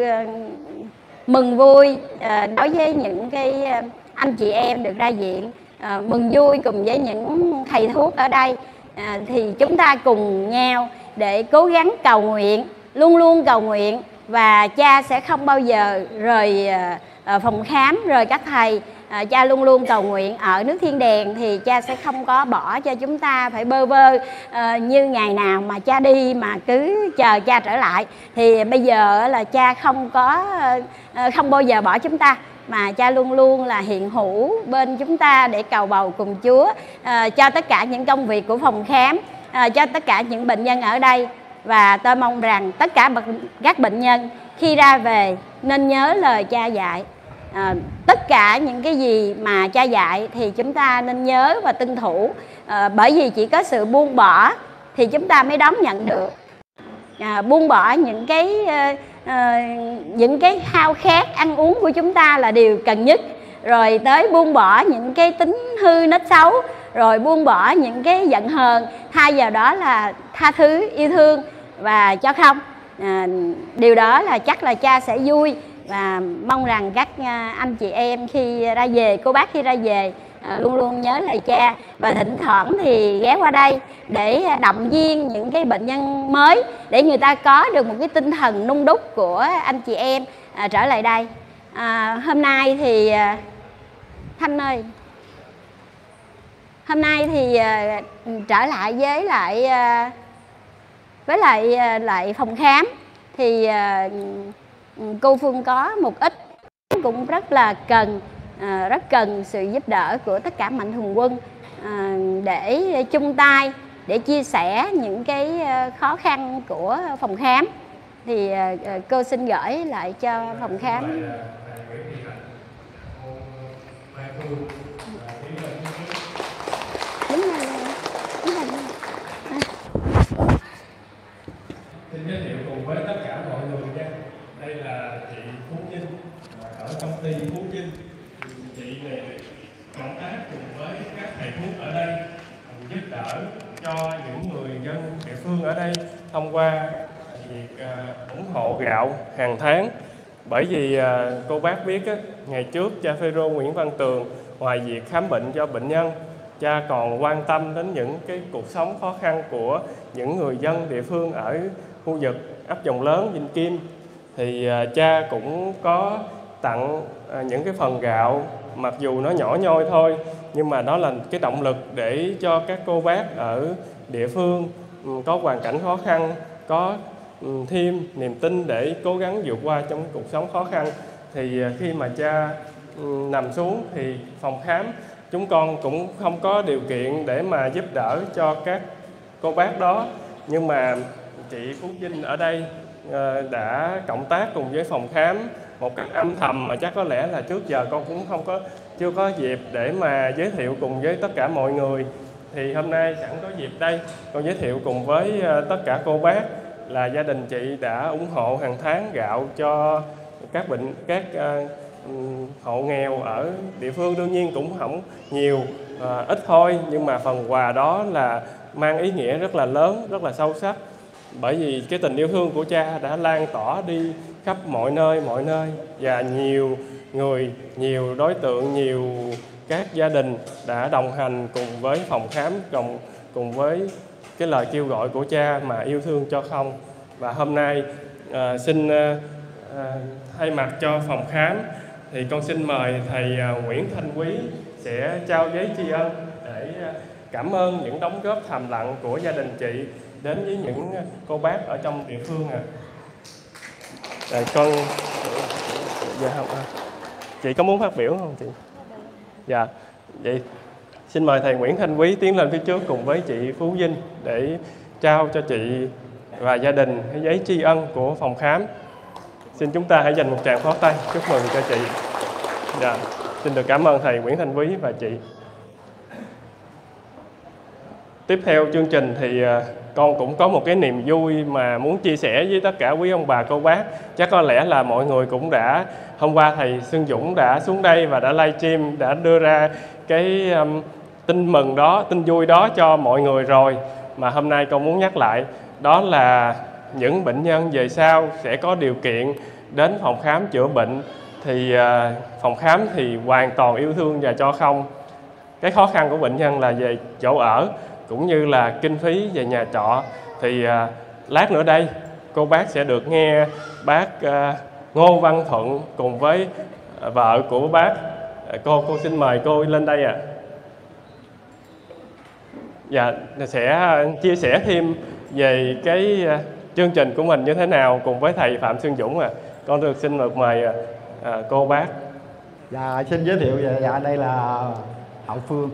mừng vui đối với những cái anh chị em được ra viện, mừng vui cùng với những thầy thuốc ở đây, thì chúng ta cùng nhau để cố gắng cầu nguyện, luôn luôn cầu nguyện, và cha sẽ không bao giờ rời phòng khám, rời các thầy. À, cha luôn luôn cầu nguyện ở nước Thiên Đàng thì cha sẽ không có bỏ cho chúng ta phải bơ vơ à, như ngày nào mà cha đi mà cứ chờ cha trở lại. Thì bây giờ là cha không có à, không bao giờ bỏ chúng ta, mà cha luôn luôn là hiện hữu bên chúng ta để cầu bầu cùng Chúa à, cho tất cả những công việc của phòng khám, à, cho tất cả những bệnh nhân ở đây. Và tôi mong rằng tất cả các bệnh nhân khi ra về nên nhớ lời cha dạy. À, tất cả những cái gì mà cha dạy thì chúng ta nên nhớ và tuân thủ, à, bởi vì chỉ có sự buông bỏ thì chúng ta mới đón nhận được. À, buông bỏ những cái à, à, những cái khao khát ăn uống của chúng ta là điều cần nhất, rồi tới buông bỏ những cái tính hư nết xấu, rồi buông bỏ những cái giận hờn, thay vào đó là tha thứ, yêu thương và cho không. À, điều đó là chắc là cha sẽ vui. Và mong rằng các anh chị em khi ra về, cô bác khi ra về à, luôn luôn nhớ lời cha, và thỉnh thoảng thì ghé qua đây để động viên những cái bệnh nhân mới, để người ta có được một cái tinh thần nung đúc của anh chị em à, trở lại đây. À, hôm nay thì à, Thanh ơi, hôm nay thì à, trở lại với lại à, với lại à, lại phòng khám thì à, cô Phương có một ít cũng rất là cần à, rất cần sự giúp đỡ của tất cả mạnh thường quân à, để chung tay để chia sẻ những cái khó khăn của phòng khám. Thì à, cô xin gửi lại cho phòng khám. Đúng rồi. Đúng rồi.
Xin giới thiệu cùng với tất cả mọi người nha. Đây là chị Phú Trinh ở công ty Phú Trinh. Chị này cộng tác cùng với các thầy thuốc ở đây giúp đỡ cho những người dân địa phương ở đây thông qua việc uh, ủng hộ gạo hàng tháng. Bởi vì uh, cô bác biết á, ngày trước cha Phêrô Nguyễn Văn Tường ngoài việc khám bệnh cho bệnh nhân, cha còn quan tâm đến những cái cuộc sống khó khăn của những người dân địa phương ở khu vực ấp Dòng Lớn, Vinh Kim. Thì uh, cha cũng có tặng uh, những cái phần gạo, mặc dù nó nhỏ nhoi thôi, nhưng mà đó là cái động lực để cho các cô bác ở địa phương um, có hoàn cảnh khó khăn, có um, thêm niềm tin để cố gắng vượt qua trong cuộc sống khó khăn. Thì uh, khi mà cha um, nằm xuống thì phòng khám chúng con cũng không có điều kiện để mà giúp đỡ cho các cô bác đó, nhưng mà chị Phú Vinh ở đây đã cộng tác cùng với phòng khám một cách âm thầm, mà chắc có lẽ là trước giờ con cũng không có chưa có dịp để mà giới thiệu cùng với tất cả mọi người. Thì hôm nay sẵn có dịp đây, con giới thiệu cùng với tất cả cô bác là gia đình chị đã ủng hộ hàng tháng gạo cho các bệnh các uh, hộ nghèo ở địa phương. Đương nhiên cũng không nhiều, uh, ít thôi, nhưng mà phần quà đó là mang ý nghĩa rất là lớn, rất là sâu sắc. Bởi vì cái tình yêu thương của cha đã lan tỏa đi khắp mọi nơi, mọi nơi, và nhiều người, nhiều đối tượng, nhiều các gia đình đã đồng hành cùng với phòng khám, cùng, cùng với cái lời kêu gọi của cha mà yêu thương cho không. Và hôm nay à, xin à, thay mặt cho phòng khám thì con xin mời thầy à, Nguyễn Thanh Quý sẽ trao giấy tri ân để à, cảm ơn những đóng góp thầm lặng của gia đình chị đến với những cô bác ở trong địa phương. À. Rồi con dạ không à. Chị có muốn phát biểu không chị? Dạ, vậy xin mời thầy Nguyễn Thanh Quý tiến lên phía trước cùng với chị Phú Vinh để trao cho chị và gia đình cái giấy tri ân của phòng khám. Xin chúng ta hãy dành một tràng pháo tay chúc mừng cho chị. Dạ, xin được cảm ơn thầy Nguyễn Thanh Quý và chị. Tiếp theo chương trình thì con cũng có một cái niềm vui mà muốn chia sẻ với tất cả quý ông bà cô bác. Chắc có lẽ là mọi người cũng đã, hôm qua thầy Xuân Dũng đã xuống đây và đã livestream, đã đưa ra cái um, tin mừng đó, tin vui đó cho mọi người rồi. Mà hôm nay con muốn nhắc lại, đó là những bệnh nhân về sau sẽ có điều kiện đến phòng khám chữa bệnh thì uh, phòng khám thì hoàn toàn yêu thương và cho không. Cái khó khăn của bệnh nhân là về chỗ ở cũng như là kinh phí về nhà trọ. Thì à, lát nữa đây cô bác sẽ được nghe bác à, Ngô Văn Thuận cùng với à, vợ của bác. À, cô cô xin mời cô lên đây ạ. À. Dạ, sẽ chia sẻ thêm về cái à, chương trình của mình như thế nào cùng với thầy Phạm Xuân Dũng. À. Con được xin được mời à, cô bác.
Dạ, xin giới thiệu về dạ, đây là Hậu Phương.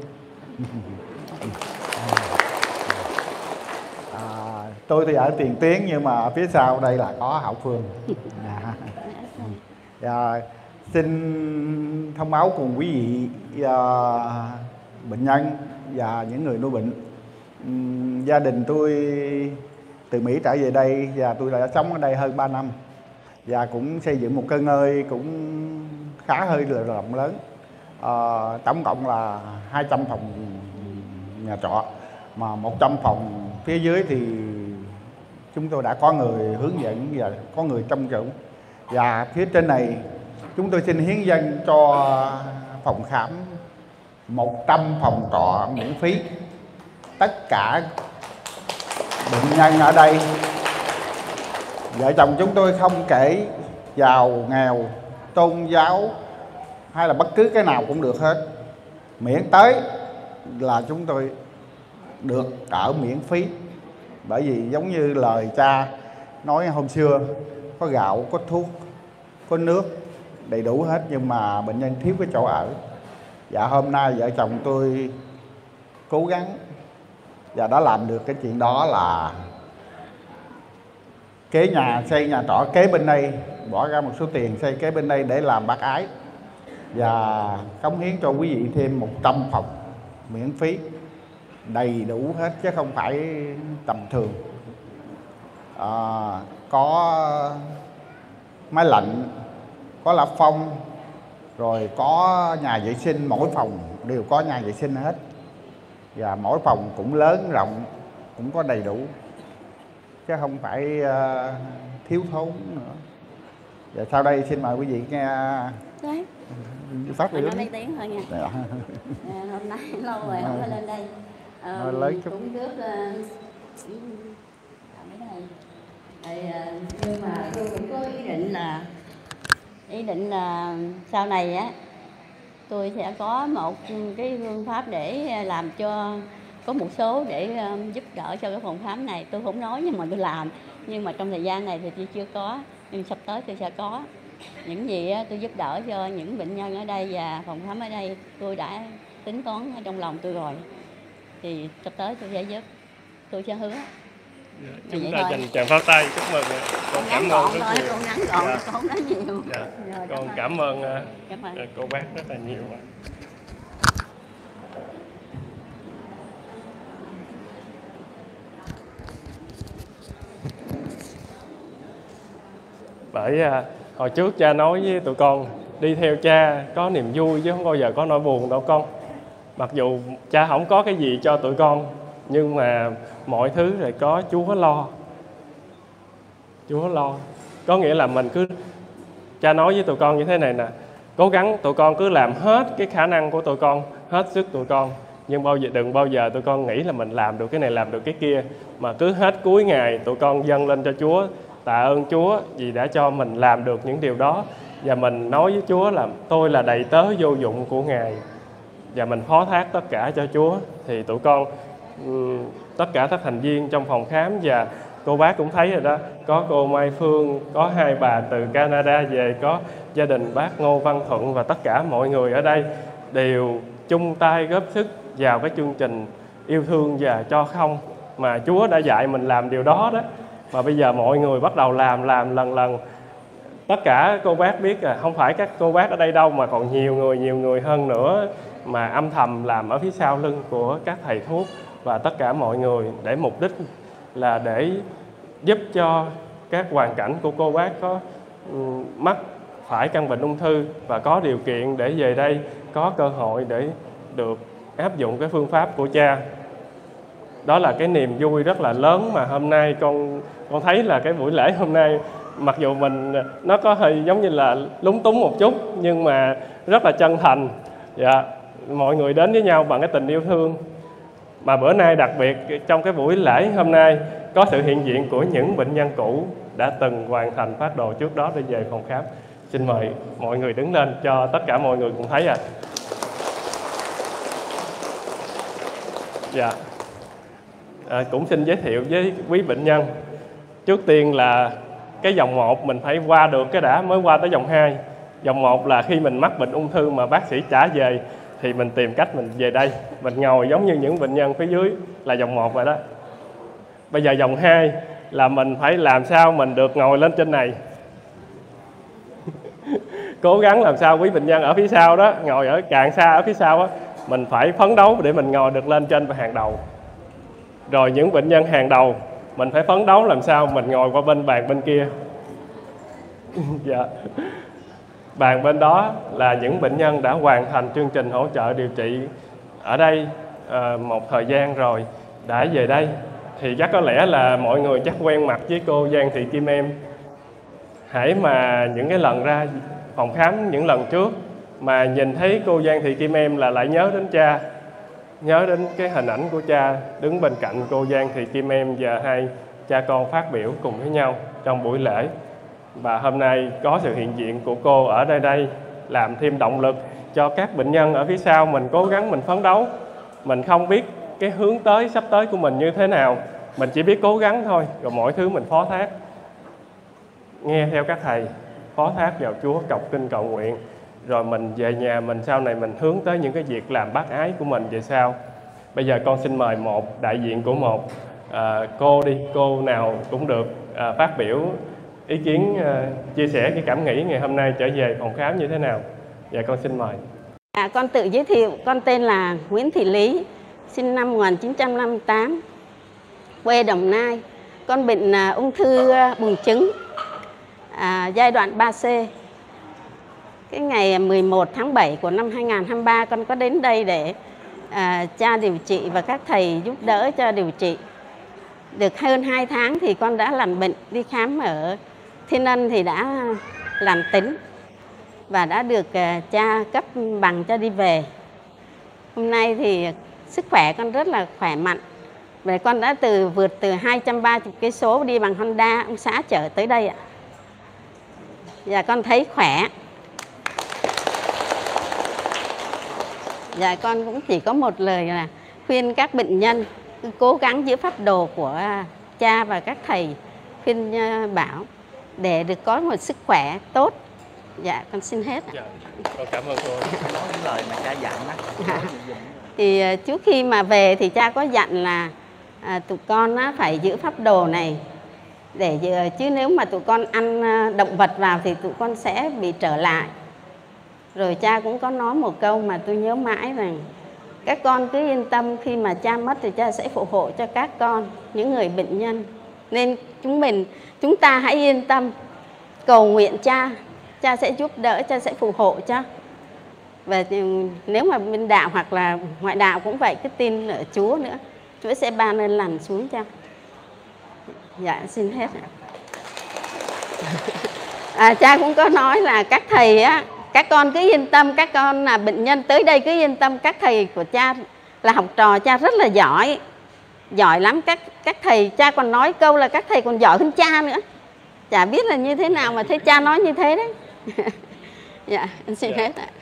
À, tôi thì ở Tiền Tiến nhưng mà phía sau đây là có Hậu Phương. À, dạ, xin thông báo cùng quý vị uh, bệnh nhân và những người nuôi bệnh. Um, gia đình tôi từ Mỹ trở về đây và tôi đã sống ở đây hơn ba năm và cũng xây dựng một cơ ngơi cũng khá hơi là rộng lớn. Uh, tổng cộng là hai trăm phòng nhà trọ, mà một trăm phòng phía dưới thì chúng tôi đã có người hướng dẫn và có người trông giữ. Và phía trên này chúng tôi xin hiến dâng cho phòng khám một trăm phòng trọ miễn phí. Tất cả bệnh nhân ở đây, vợ chồng chúng tôi không kể giàu nghèo, tôn giáo hay là bất cứ cái nào cũng được hết, miễn tới là chúng tôi được ở miễn phí. Bởi vì giống như lời cha nói hôm xưa, có gạo, có thuốc, có nước đầy đủ hết, nhưng mà bệnh nhân thiếu cái chỗ ở. Dạ hôm nay vợ chồng tôi cố gắng và đã làm được cái chuyện đó là kế nhà, xây nhà trọ kế bên đây, bỏ ra một số tiền xây kế bên đây để làm bác ái và cống hiến cho quý vị thêm một trăm phòng miễn phí, đầy đủ hết chứ không phải tầm thường. À, có máy lạnh, có la phong, rồi có nhà vệ sinh, mỗi phòng đều có nhà vệ sinh hết. Và mỗi phòng cũng lớn, rộng, cũng có đầy đủ chứ không phải uh, thiếu thốn nữa. Và sau đây xin mời quý vị nghe
Đấy.
phát biểu.
Nói lấy tiếng thôi nha. À, hôm nay lâu rồi không có lên đây. À,
lấy chút.
Cũng trước uh, mấy này. Thì, uh, nhưng mà tôi cũng có ý định là ý định là sau này á tôi sẽ có một cái phương pháp để làm cho có một số để uh, giúp đỡ cho cái phòng khám này. Tôi không nói nhưng mà tôi làm, nhưng mà trong thời gian này thì tôi chưa có, nhưng sắp tới tôi sẽ có. Những gì á, tôi giúp đỡ cho những bệnh nhân ở đây và phòng khám ở đây tôi đã
tính toán ở trong lòng tôi rồi, thì sắp tới tôi sẽ giúp, tôi sẽ hứa.
Chúng
vậy
ta
thôi.
dành tràng pháo tay chúc mừng. Con cảm
Ngắn
ơn
gọn
rất
thôi,
nhiều.
con ngắn gọn,
Dạ.
con không nói nhiều.
Dạ.
Rồi,
Con
cảm
cảm ơn ờ,
Cảm ơn.
ờ, cô bác rất là nhiều. Bởi à, hồi trước cha nói với tụi con đi theo cha có niềm vui chứ không bao giờ có nỗi buồn đâu con. Mặc dù cha không có cái gì cho tụi con, nhưng mà mọi thứ lại có Chúa lo. Chúa lo. Có nghĩa là mình cứ, cha nói với tụi con như thế này nè, cố gắng tụi con cứ làm hết cái khả năng của tụi con, hết sức tụi con. Nhưng bao giờ đừng bao giờ tụi con nghĩ là mình làm được cái này, làm được cái kia, mà cứ hết cuối ngày tụi con dâng lên cho Chúa, tạ ơn Chúa vì đã cho mình làm được những điều đó. Và mình nói với Chúa là tôi là đầy tớ vô dụng của Ngài, và mình phó thác tất cả cho Chúa. Thì tụi con, tất cả các thành viên trong phòng khám và cô bác cũng thấy rồi đó, có cô Mai Phương, có hai bà từ Canada về, có gia đình bác Ngô Văn Thuận, và tất cả mọi người ở đây đều chung tay góp sức vào cái chương trình yêu thương và cho không mà Chúa đã dạy mình làm điều đó đó. Mà bây giờ mọi người bắt đầu làm làm lần lần. Tất cả cô bác biết là không phải các cô bác ở đây đâu, mà còn nhiều người nhiều người hơn nữa mà âm thầm làm ở phía sau lưng của các thầy thuốc và tất cả mọi người, để mục đích là để giúp cho các hoàn cảnh của cô bác có um, mắc phải căn bệnh ung thư và có điều kiện để về đây có cơ hội để được áp dụng cái phương pháp của cha. Đó là cái niềm vui rất là lớn mà hôm nay con con thấy là cái buổi lễ hôm nay, mặc dù mình nó có hơi giống như là lúng túng một chút, nhưng mà rất là chân thành. Dạ, mọi người đến với nhau bằng cái tình yêu thương. Mà bữa nay đặc biệt trong cái buổi lễ hôm nay có sự hiện diện của những bệnh nhân cũ đã từng hoàn thành phác đồ trước đó để về phòng khám. Xin mời mọi người đứng lên cho tất cả mọi người cùng thấy ạ. À. Dạ. À, cũng xin giới thiệu với quý bệnh nhân. Trước tiên là cái dòng một mình phải qua được cái đã mới qua tới dòng hai. Dòng một là khi mình mắc bệnh ung thư mà bác sĩ trả về thì mình tìm cách mình về đây, mình ngồi giống như những bệnh nhân phía dưới là dòng một rồi đó. Bây giờ dòng hai là mình phải làm sao mình được ngồi lên trên này. Cố gắng làm sao quý bệnh nhân ở phía sau đó, ngồi ở càng xa ở phía sau đó, mình phải phấn đấu để mình ngồi được lên trên hàng đầu. Rồi những bệnh nhân hàng đầu mình phải phấn đấu làm sao mình ngồi qua bên bàn bên kia. Dạ. Bàn bên đó là những bệnh nhân đã hoàn thành chương trình hỗ trợ điều trị ở đây à, một thời gian rồi, đã về đây. Thì chắc có lẽ là mọi người chắc quen mặt với cô Giang Thị Kim Em. Hãy mà những cái lần ra phòng khám những lần trước mà nhìn thấy cô Giang Thị Kim Em là lại nhớ đến cha, nhớ đến cái hình ảnh của cha đứng bên cạnh cô Giang Thị Kim Em, và hai cha con phát biểu cùng với nhau trong buổi lễ. Và hôm nay có sự hiện diện của cô ở đây đây làm thêm động lực cho các bệnh nhân ở phía sau mình cố gắng mình phấn đấu. Mình không biết cái hướng tới sắp tới của mình như thế nào, mình chỉ biết cố gắng thôi, rồi mọi thứ mình phó thác, nghe theo các thầy, phó thác vào Chúa, cọc kinh cầu nguyện. Rồi mình về nhà mình sau này mình hướng tới những cái việc làm bác ái của mình về sau. Bây giờ con xin mời một đại diện của một à, cô đi, cô nào cũng được à, phát biểu ý kiến, à, chia sẻ cái cảm nghĩ ngày hôm nay trở về phòng khám như thế nào. Dạ con xin mời.
À, con tự giới thiệu, con tên là Nguyễn Thị Lý, sinh năm một nghìn chín trăm năm mươi tám, quê Đồng Nai. Con bệnh à, ung thư à, buồng trứng à, giai đoạn ba C. Cái ngày mười một tháng bảy của năm hai nghìn không trăm hai mươi ba con có đến đây để à, cha điều trị và các thầy giúp đỡ cho điều trị. Được hơn hai tháng thì con đã lành bệnh, đi khám ở Thiên Ân thì đã lành tính và đã được uh, cha cấp bằng cho đi về. Hôm nay thì sức khỏe con rất là khỏe mạnh. Và con đã từ vượt từ hai trăm ba mươi cây số đi bằng Honda, ông xã chở tới đây ạ. Dạ con thấy khỏe. Dạ con cũng chỉ có một lời là khuyên các bệnh nhân cứ cố gắng giữ phác đồ của cha và các thầy khuyên bảo để được có một sức khỏe tốt Dạ, con xin hết.
Dạ, con cảm ơn cô.
Nói những lời mà cha dặn đó.
Thì trước khi mà về thì cha có dặn là à, tụi con á, phải giữ pháp đồ này, để chứ nếu mà tụi con ăn động vật vào thì tụi con sẽ bị trở lại. Rồi cha cũng có nói một câu mà tôi nhớ mãi rằng các con cứ yên tâm, khi mà cha mất thì cha sẽ phù hộ cho các con, những người bệnh nhân. Nên chúng mình chúng ta hãy yên tâm cầu nguyện cha, cha sẽ giúp đỡ, cha sẽ phù hộ cho. Và nếu mà bên đạo hoặc là ngoại đạo cũng vậy, cứ tin ở Chúa nữa, Chúa sẽ ban ơn lành xuống cho. Dạ, xin hết ạ. À, cha cũng có nói là các thầy á, các con cứ yên tâm, các con là bệnh nhân tới đây cứ yên tâm, các thầy của cha là học trò cha rất là giỏi, giỏi lắm. Các các thầy, cha còn nói câu là các thầy còn giỏi hơn cha nữa. Chả biết là như thế nào mà thấy cha nói như thế đấy. Dạ, anh xin hết ạ.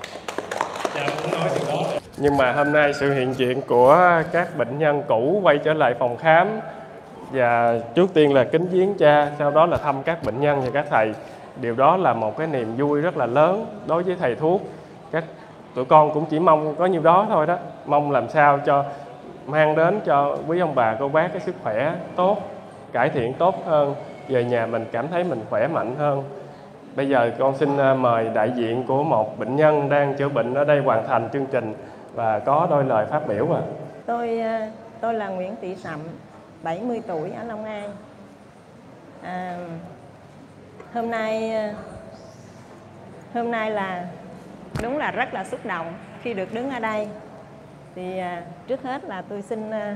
Nhưng mà hôm nay sự hiện diện của các bệnh nhân cũ quay trở lại phòng khám, và trước tiên là kính viếng cha, sau đó là thăm các bệnh nhân và các thầy. Điều đó là một cái niềm vui rất là lớn đối với thầy thuốc. Các tụi con cũng chỉ mong có nhiêu đó thôi đó, mong làm sao cho mang đến cho quý ông bà cô bác cái sức khỏe tốt, cải thiện tốt hơn, về nhà mình cảm thấy mình khỏe mạnh hơn. Bây giờ con xin mời đại diện của một bệnh nhân đang chữa bệnh ở đây hoàn thành chương trình và có đôi lời phát biểu. À.
Tôi tôi là Nguyễn Thị Sậm, bảy mươi tuổi ở Long An. À, hôm nay hôm nay là đúng là rất là xúc động khi được đứng ở đây. Thì à, trước hết là tôi xin à,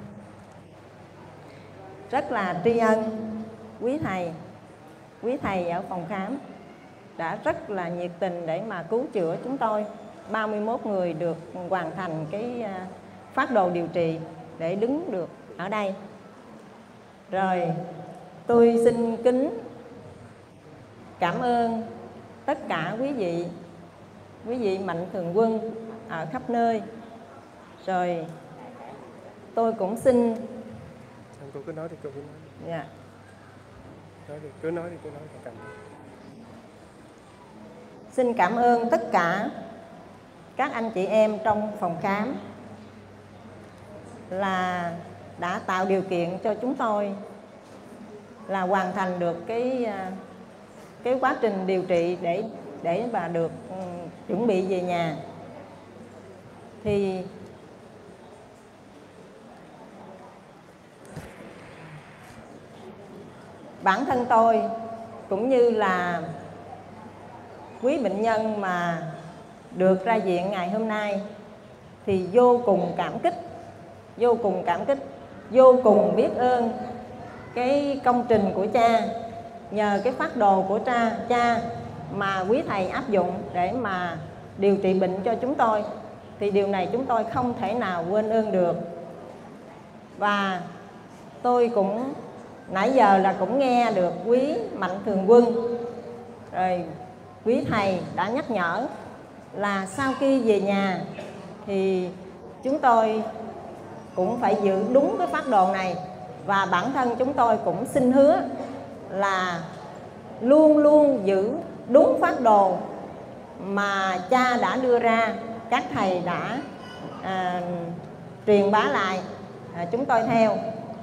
rất là tri ân quý thầy, quý thầy ở phòng khám đã rất là nhiệt tình để mà cứu chữa chúng tôi. ba mươi mốt người được hoàn thành cái à, phác đồ điều trị để đứng được ở đây. Rồi tôi xin kính cảm ơn tất cả quý vị, quý vị mạnh thường quân ở khắp nơi. Rồi tôi cũng xin.
Cô cứ nói đi, cô cứ nói đi.
Dạ.
Nói đi, cứ nói đi, cứ nói đi. Cầm.
Xin cảm ơn tất cả các anh chị em trong phòng khám là đã tạo điều kiện cho chúng tôi là hoàn thành được cái cái quá trình điều trị để để bà được um, chuẩn bị về nhà. Thì bản thân tôi cũng như là quý bệnh nhân mà được ra viện ngày hôm nay thì vô cùng cảm kích, vô cùng cảm kích, vô cùng biết ơn cái công trình của cha. Nhờ cái phác đồ của cha, cha mà quý thầy áp dụng để mà điều trị bệnh cho chúng tôi, thì điều này chúng tôi không thể nào quên ơn được. Và tôi cũng nãy giờ là cũng nghe được quý mạnh thường quân, rồi quý thầy đã nhắc nhở là sau khi về nhà thì chúng tôi cũng phải giữ đúng cái phác đồ này. Và bản thân chúng tôi cũng xin hứa là luôn luôn giữ đúng phác đồ mà cha đã đưa ra, các thầy đã à, truyền bá lại, à, chúng tôi theo.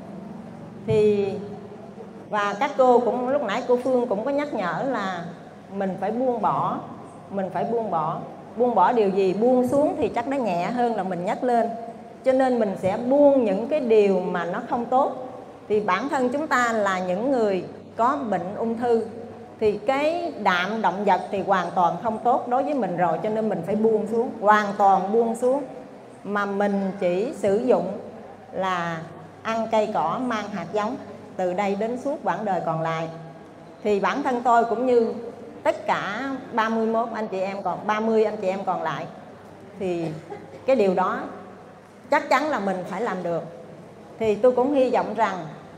Thì và các cô cũng lúc nãy cô Phương cũng có nhắc nhở là mình phải buông bỏ, mình phải buông bỏ. Buông bỏ điều gì? Buông xuống thì chắc nó nhẹ hơn là mình nhắc lên. Cho nên mình sẽ buông những cái điều mà nó không tốt. Thì bản thân chúng ta là những người có bệnh ung thư thì cái đạm động vật thì hoàn toàn không tốt đối với mình rồi. Cho nên mình phải buông xuống, hoàn toàn buông xuống. Mà mình chỉ sử dụng là ăn cây cỏ mang hạt giống từ đây đến suốt quãng đời còn lại. Thì bản thân tôi cũng như tất cả ba mươi mốt anh chị em còn ba mươi anh chị em còn lại thì cái điều đó chắc chắn là mình phải làm được. Thì tôi cũng hy vọng rằng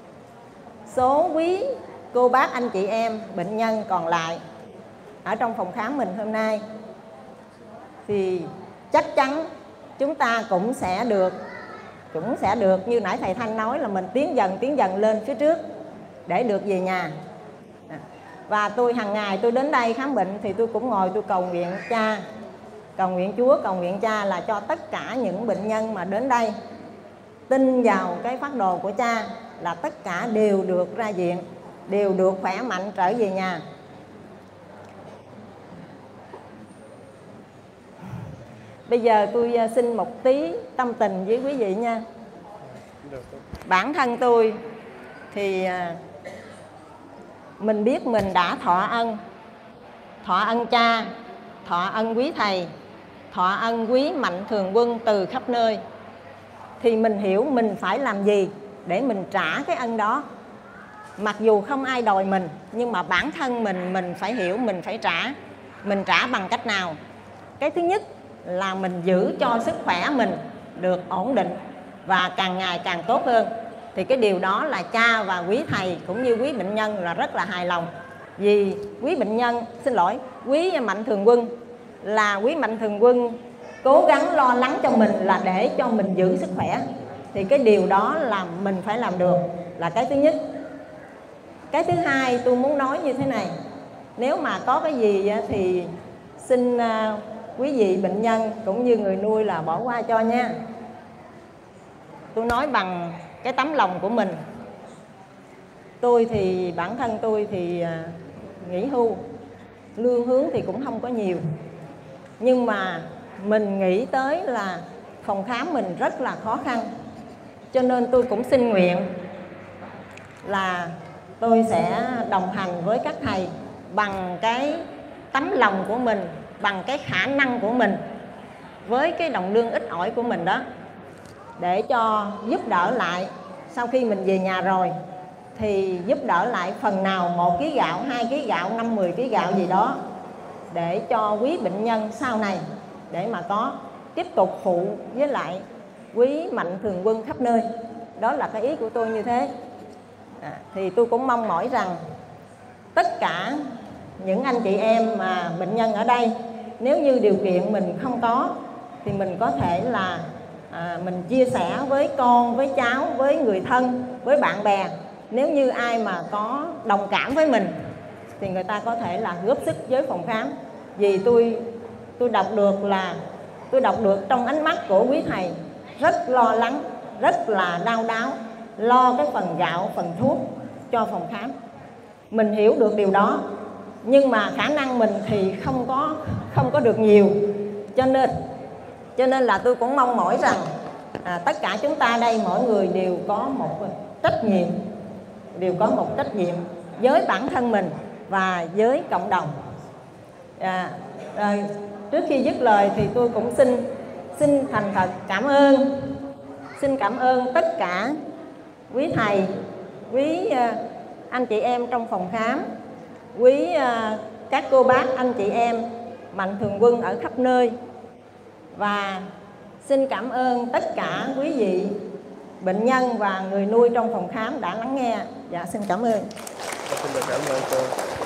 số quý cô bác anh chị em bệnh nhân còn lại ở trong phòng khám mình hôm nay thì chắc chắn chúng ta cũng sẽ được cũng sẽ được như nãy thầy Thanh nói là mình tiến dần tiến dần lên phía trước để được về nhà. Và tôi hàng ngày tôi đến đây khám bệnh thì tôi cũng ngồi tôi cầu nguyện Cha, cầu nguyện Chúa, cầu nguyện Cha là cho tất cả những bệnh nhân mà đến đây tin vào cái phác đồ của Cha là tất cả đều được ra viện, đều được khỏe mạnh trở về nhà. Bây giờ tôi xin một tí tâm tình với quý vị nha. Bản thân tôi thì mình biết mình đã thọ ân, thọ ân Cha, thọ ân quý Thầy, thọ ân quý Mạnh Thường Quân từ khắp nơi. Thì mình hiểu mình phải làm gì để mình trả cái ân đó. Mặc dù không ai đòi mình, nhưng mà bản thân mình, mình phải hiểu mình phải trả. Mình trả bằng cách nào? Cái thứ nhất là mình giữ cho sức khỏe mình được ổn định và càng ngày càng tốt hơn. Thì cái điều đó là Cha và quý Thầy cũng như quý bệnh nhân là rất là hài lòng. Vì quý bệnh nhân, xin lỗi, quý Mạnh Thường Quân là quý Mạnh Thường Quân cố gắng lo lắng cho mình là để cho mình giữ sức khỏe. Thì cái điều đó là mình phải làm được, là cái thứ nhất. Cái thứ hai tôi muốn nói như thế này. Nếu mà có cái gì thì xin quý vị bệnh nhân cũng như người nuôi là bỏ qua cho nha. Tôi nói bằng cái tấm lòng của mình. Tôi thì bản thân tôi thì nghỉ hưu, lương hướng thì cũng không có nhiều. Nhưng mà mình nghĩ tới là phòng khám mình rất là khó khăn. Cho nên tôi cũng xin nguyện là tôi sẽ đồng hành với các thầy bằng cái tấm lòng của mình, bằng cái khả năng của mình, với cái đồng lương ít ỏi của mình đó, để cho giúp đỡ lại. Sau khi mình về nhà rồi thì giúp đỡ lại phần nào một ký gạo, hai ký gạo, năm, mười ký gạo gì đó, để cho quý bệnh nhân sau này để mà có tiếp tục phụ với lại quý Mạnh Thường Quân khắp nơi. Đó là cái ý của tôi như thế. À, thì tôi cũng mong mỏi rằng tất cả những anh chị em mà bệnh nhân ở đây, nếu như điều kiện mình không có thì mình có thể là à, mình chia sẻ với con, với cháu, với người thân, với bạn bè. Nếu như ai mà có đồng cảm với mình thì người ta có thể là góp sức với phòng khám. Vì tôi tôi đọc được là tôi đọc được trong ánh mắt của quý thầy rất lo lắng, rất là đau đáu, lo cái phần gạo, phần thuốc cho phòng khám. Mình hiểu được điều đó, nhưng mà khả năng mình thì không có không có được nhiều. Cho nên cho nên là tôi cũng mong mỏi rằng à, tất cả chúng ta đây mỗi người đều có một trách nhiệm, đều có một trách nhiệm với bản thân mình và với cộng đồng. À, à, trước khi dứt lời thì tôi cũng xin xin thành thật cảm ơn, xin cảm ơn tất cả quý thầy, quý uh, anh chị em trong phòng khám, quý uh, các cô bác anh chị em Mạnh Thường Quân ở khắp nơi, và xin cảm ơn tất cả quý vị bệnh nhân và người nuôi trong phòng khám đã lắng nghe. Dạ, xin cảm ơn.
Xin được cảm ơn cô.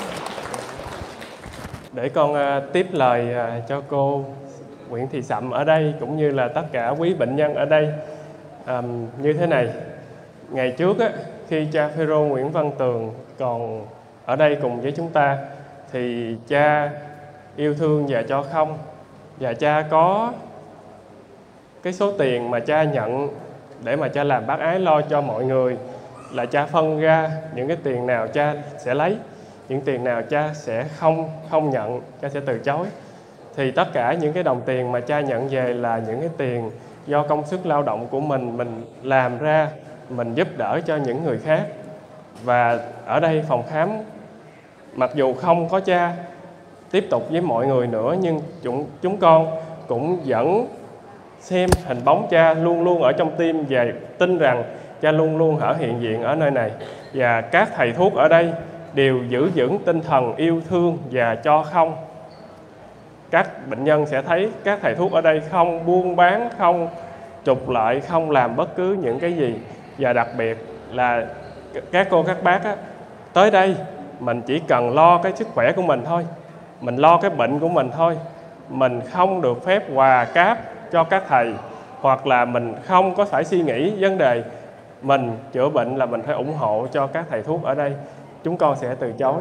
Để con uh, tiếp lời uh, cho cô Nguyễn Thị Sậm ở đây cũng như là tất cả quý bệnh nhân ở đây um, như thế này. Ngày trước á, khi cha Phêrô Nguyễn Văn Tường còn ở đây cùng với chúng ta thì cha yêu thương và cho không, và cha có cái số tiền mà cha nhận để mà cha làm bác ái lo cho mọi người là cha phân ra những cái tiền nào cha sẽ lấy, những tiền nào cha sẽ không không nhận, cha sẽ từ chối. Thì tất cả những cái đồng tiền mà cha nhận về là những cái tiền do công sức lao động của mình mình làm ra, mình giúp đỡ cho những người khác. Và ở đây phòng khám mặc dù không có cha tiếp tục với mọi người nữa, nhưng chúng, chúng con cũng vẫn xem hình bóng cha luôn luôn ở trong tim và tin rằng cha luôn luôn ở hiện diện ở nơi này. Và các thầy thuốc ở đây đều giữ vững tinh thần yêu thương và cho không. Các bệnh nhân sẽ thấy các thầy thuốc ở đây không buôn bán, không trục lợi, không làm bất cứ những cái gì. Và đặc biệt là các cô các bác á, tới đây mình chỉ cần lo cái sức khỏe của mình thôi, mình lo cái bệnh của mình thôi. Mình không được phép quà cáp cho các thầy, hoặc là mình không có phải suy nghĩ vấn đề mình chữa bệnh là mình phải ủng hộ cho các thầy thuốc ở đây. Chúng con sẽ từ chối.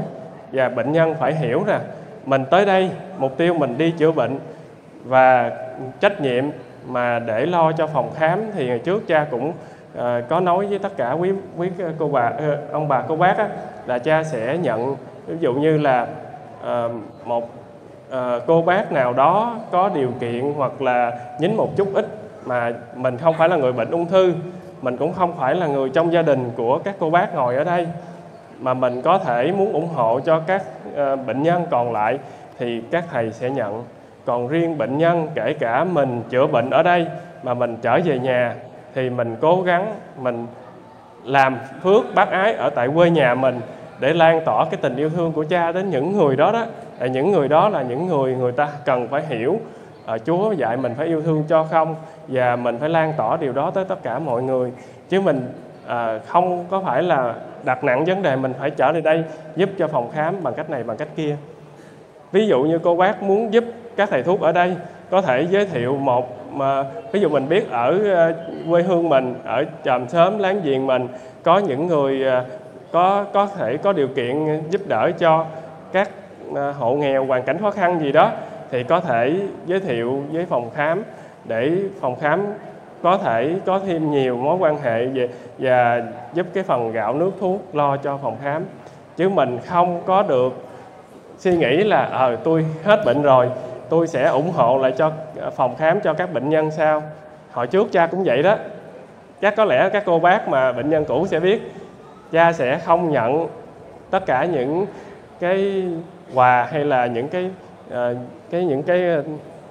và bệnh nhân phải hiểu rằng mình tới đây mục tiêu mình đi chữa bệnh, và trách nhiệm mà để lo cho phòng khám thì ngày trước cha cũng uh, có nói với tất cả quý quý cô bà uh, ông bà cô bác á, là cha sẽ nhận ví dụ như là uh, một uh, cô bác nào đó có điều kiện hoặc là nhín một chút ít mà mình không phải là người bệnh ung thư, mình cũng không phải là người trong gia đình của các cô bác ngồi ở đây, mà mình có thể muốn ủng hộ cho các uh, bệnh nhân còn lại thì các thầy sẽ nhận. Còn riêng bệnh nhân, kể cả mình chữa bệnh ở đây mà mình trở về nhà thì mình cố gắng mình làm phước bác ái ở tại quê nhà mình để lan tỏa cái tình yêu thương của cha đến những người đó đó. Tại những người đó là những người người ta cần phải hiểu uh, Chúa dạy mình phải yêu thương cho không, và mình phải lan tỏa điều đó tới tất cả mọi người. Chứ mình uh, không có phải là đặt nặng vấn đề mình phải trở lại đây giúp cho phòng khám bằng cách này bằng cách kia. Ví dụ như cô bác muốn giúp các thầy thuốc ở đây, có thể giới thiệu một mà ví dụ mình biết ở quê hương mình, ở chòm xóm láng giềng mình có những người có có thể có điều kiện giúp đỡ cho các hộ nghèo hoàn cảnh khó khăn gì đó, thì có thể giới thiệu với phòng khám để phòng khám có thể có thêm nhiều mối quan hệ về và giúp cái phần gạo nước thuốc lo cho phòng khám. Chứ mình không có được suy nghĩ là ờ tôi hết bệnh rồi tôi sẽ ủng hộ lại cho phòng khám cho các bệnh nhân sao. Hồi trước cha cũng vậy đó. Chắc có lẽ các cô bác mà bệnh nhân cũ sẽ biết, cha sẽ không nhận tất cả những cái quà hay là những cái uh, cái những cái uh,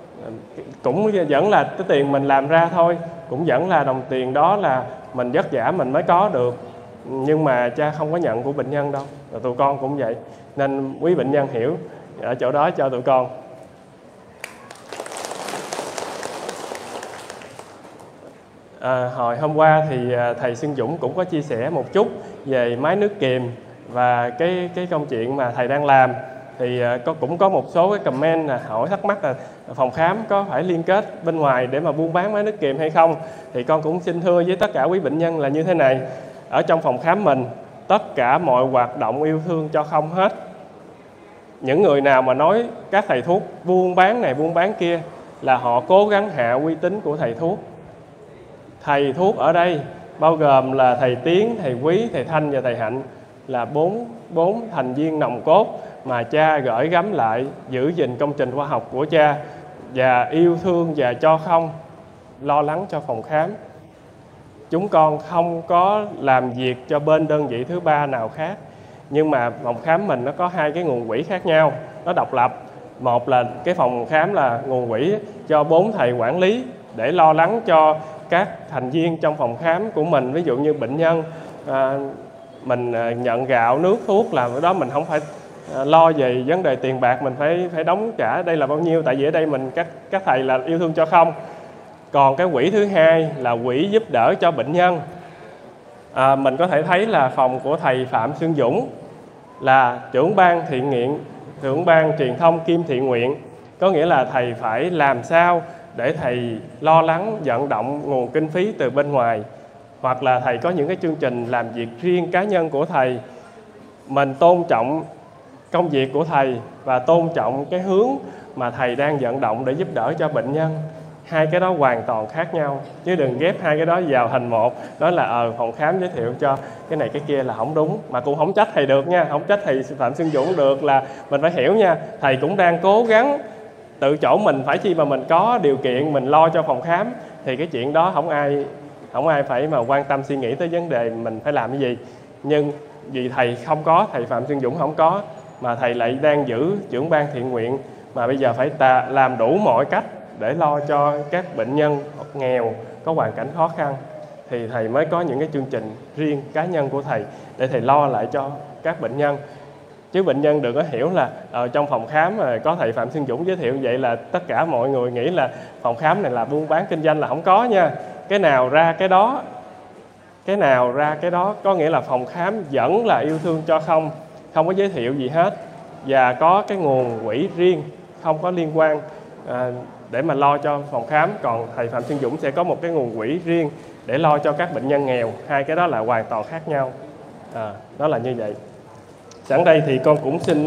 cũng vẫn là cái tiền mình làm ra thôi, cũng vẫn là đồng tiền đó là mình vất vả mình mới có được, nhưng mà cha không có nhận của bệnh nhân đâu. Và tụi con cũng vậy, nên quý bệnh nhân hiểu ở chỗ đó cho tụi con. À, hồi hôm qua thì thầy Xuân Dũng cũng có chia sẻ một chút về máy nước kiềm và cái cái công chuyện mà thầy đang làm. Thì có cũng có một số cái comment là hỏi thắc mắc là phòng khám có phải liên kết bên ngoài để mà buôn bán máy nước kiềm hay không. Thì con cũng xin thưa với tất cả quý bệnh nhân là như thế này. Ở trong phòng khám mình, tất cả mọi hoạt động yêu thương cho không hết. Những người nào mà nói các thầy thuốc buôn bán này buôn bán kia là họ cố gắng hạ uy tín của thầy thuốc. Thầy thuốc ở đây bao gồm là thầy Tiến, thầy Quý, thầy Thanh và thầy Hạnh, là bốn bốn thành viên nòng cốt mà cha gửi gắm lại giữ gìn công trình khoa học của cha và yêu thương và cho không lo lắng cho phòng khám. Chúng con không có làm việc cho bên đơn vị thứ ba nào khác, nhưng mà phòng khám mình nó có hai cái nguồn quỹ khác nhau, nó độc lập. Một là cái phòng khám là nguồn quỹ cho bốn thầy quản lý để lo lắng cho các thành viên trong phòng khám của mình. Ví dụ như bệnh nhân à, mình nhận gạo, nước, thuốc, làm ở đó mình không phải à, lo về vấn đề tiền bạc mình phải phải đóng trả đây là bao nhiêu, tại vì ở đây mình các các thầy là yêu thương cho không. Còn cái quỹ thứ hai là quỹ giúp đỡ cho bệnh nhân. À, mình có thể thấy là phòng của thầy Phạm Xuân Dũng là trưởng ban thiện nguyện, trưởng ban truyền thông kiêm thiện nguyện, có nghĩa là thầy phải làm sao để thầy lo lắng vận động nguồn kinh phí từ bên ngoài, hoặc là thầy có những cái chương trình làm việc riêng cá nhân của thầy. Mình tôn trọng công việc của thầy và tôn trọng cái hướng mà thầy đang vận động để giúp đỡ cho bệnh nhân. Hai cái đó hoàn toàn khác nhau, chứ đừng ghép hai cái đó vào thành một. Đó là ờ phòng khám giới thiệu cho cái này cái kia là không đúng. Mà cũng không trách thầy được nha, không trách thầy Phạm Xuân Dũng được, là mình phải hiểu nha. Thầy cũng đang cố gắng tự chỗ mình, phải chi mà mình có điều kiện mình lo cho phòng khám thì cái chuyện đó không ai không ai phải mà quan tâm suy nghĩ tới vấn đề mình phải làm cái gì. Nhưng vì thầy không có, thầy Phạm Xuân Dũng không có, mà thầy lại đang giữ trưởng ban thiện nguyện, mà bây giờ phải ta làm đủ mọi cách để lo cho các bệnh nhân nghèo có hoàn cảnh khó khăn, thì thầy mới có những cái chương trình riêng cá nhân của thầy để thầy lo lại cho các bệnh nhân. Chứ bệnh nhân đừng có hiểu là ở trong phòng khám mà có thầy Phạm Xuân Dũng giới thiệu vậy là tất cả mọi người nghĩ là phòng khám này là buôn bán kinh doanh, là không có nha. Cái nào ra cái đó, cái nào ra cái đó, có nghĩa là phòng khám vẫn là yêu thương cho không, không có giới thiệu gì hết, và có cái nguồn quỹ riêng không có liên quan à, để mà lo cho phòng khám. Còn thầy Phạm Xuân Dũng sẽ có một cái nguồn quỹ riêng để lo cho các bệnh nhân nghèo. Hai cái đó là hoàn toàn khác nhau. À, đó là như vậy. Sẵn đây thì con cũng xin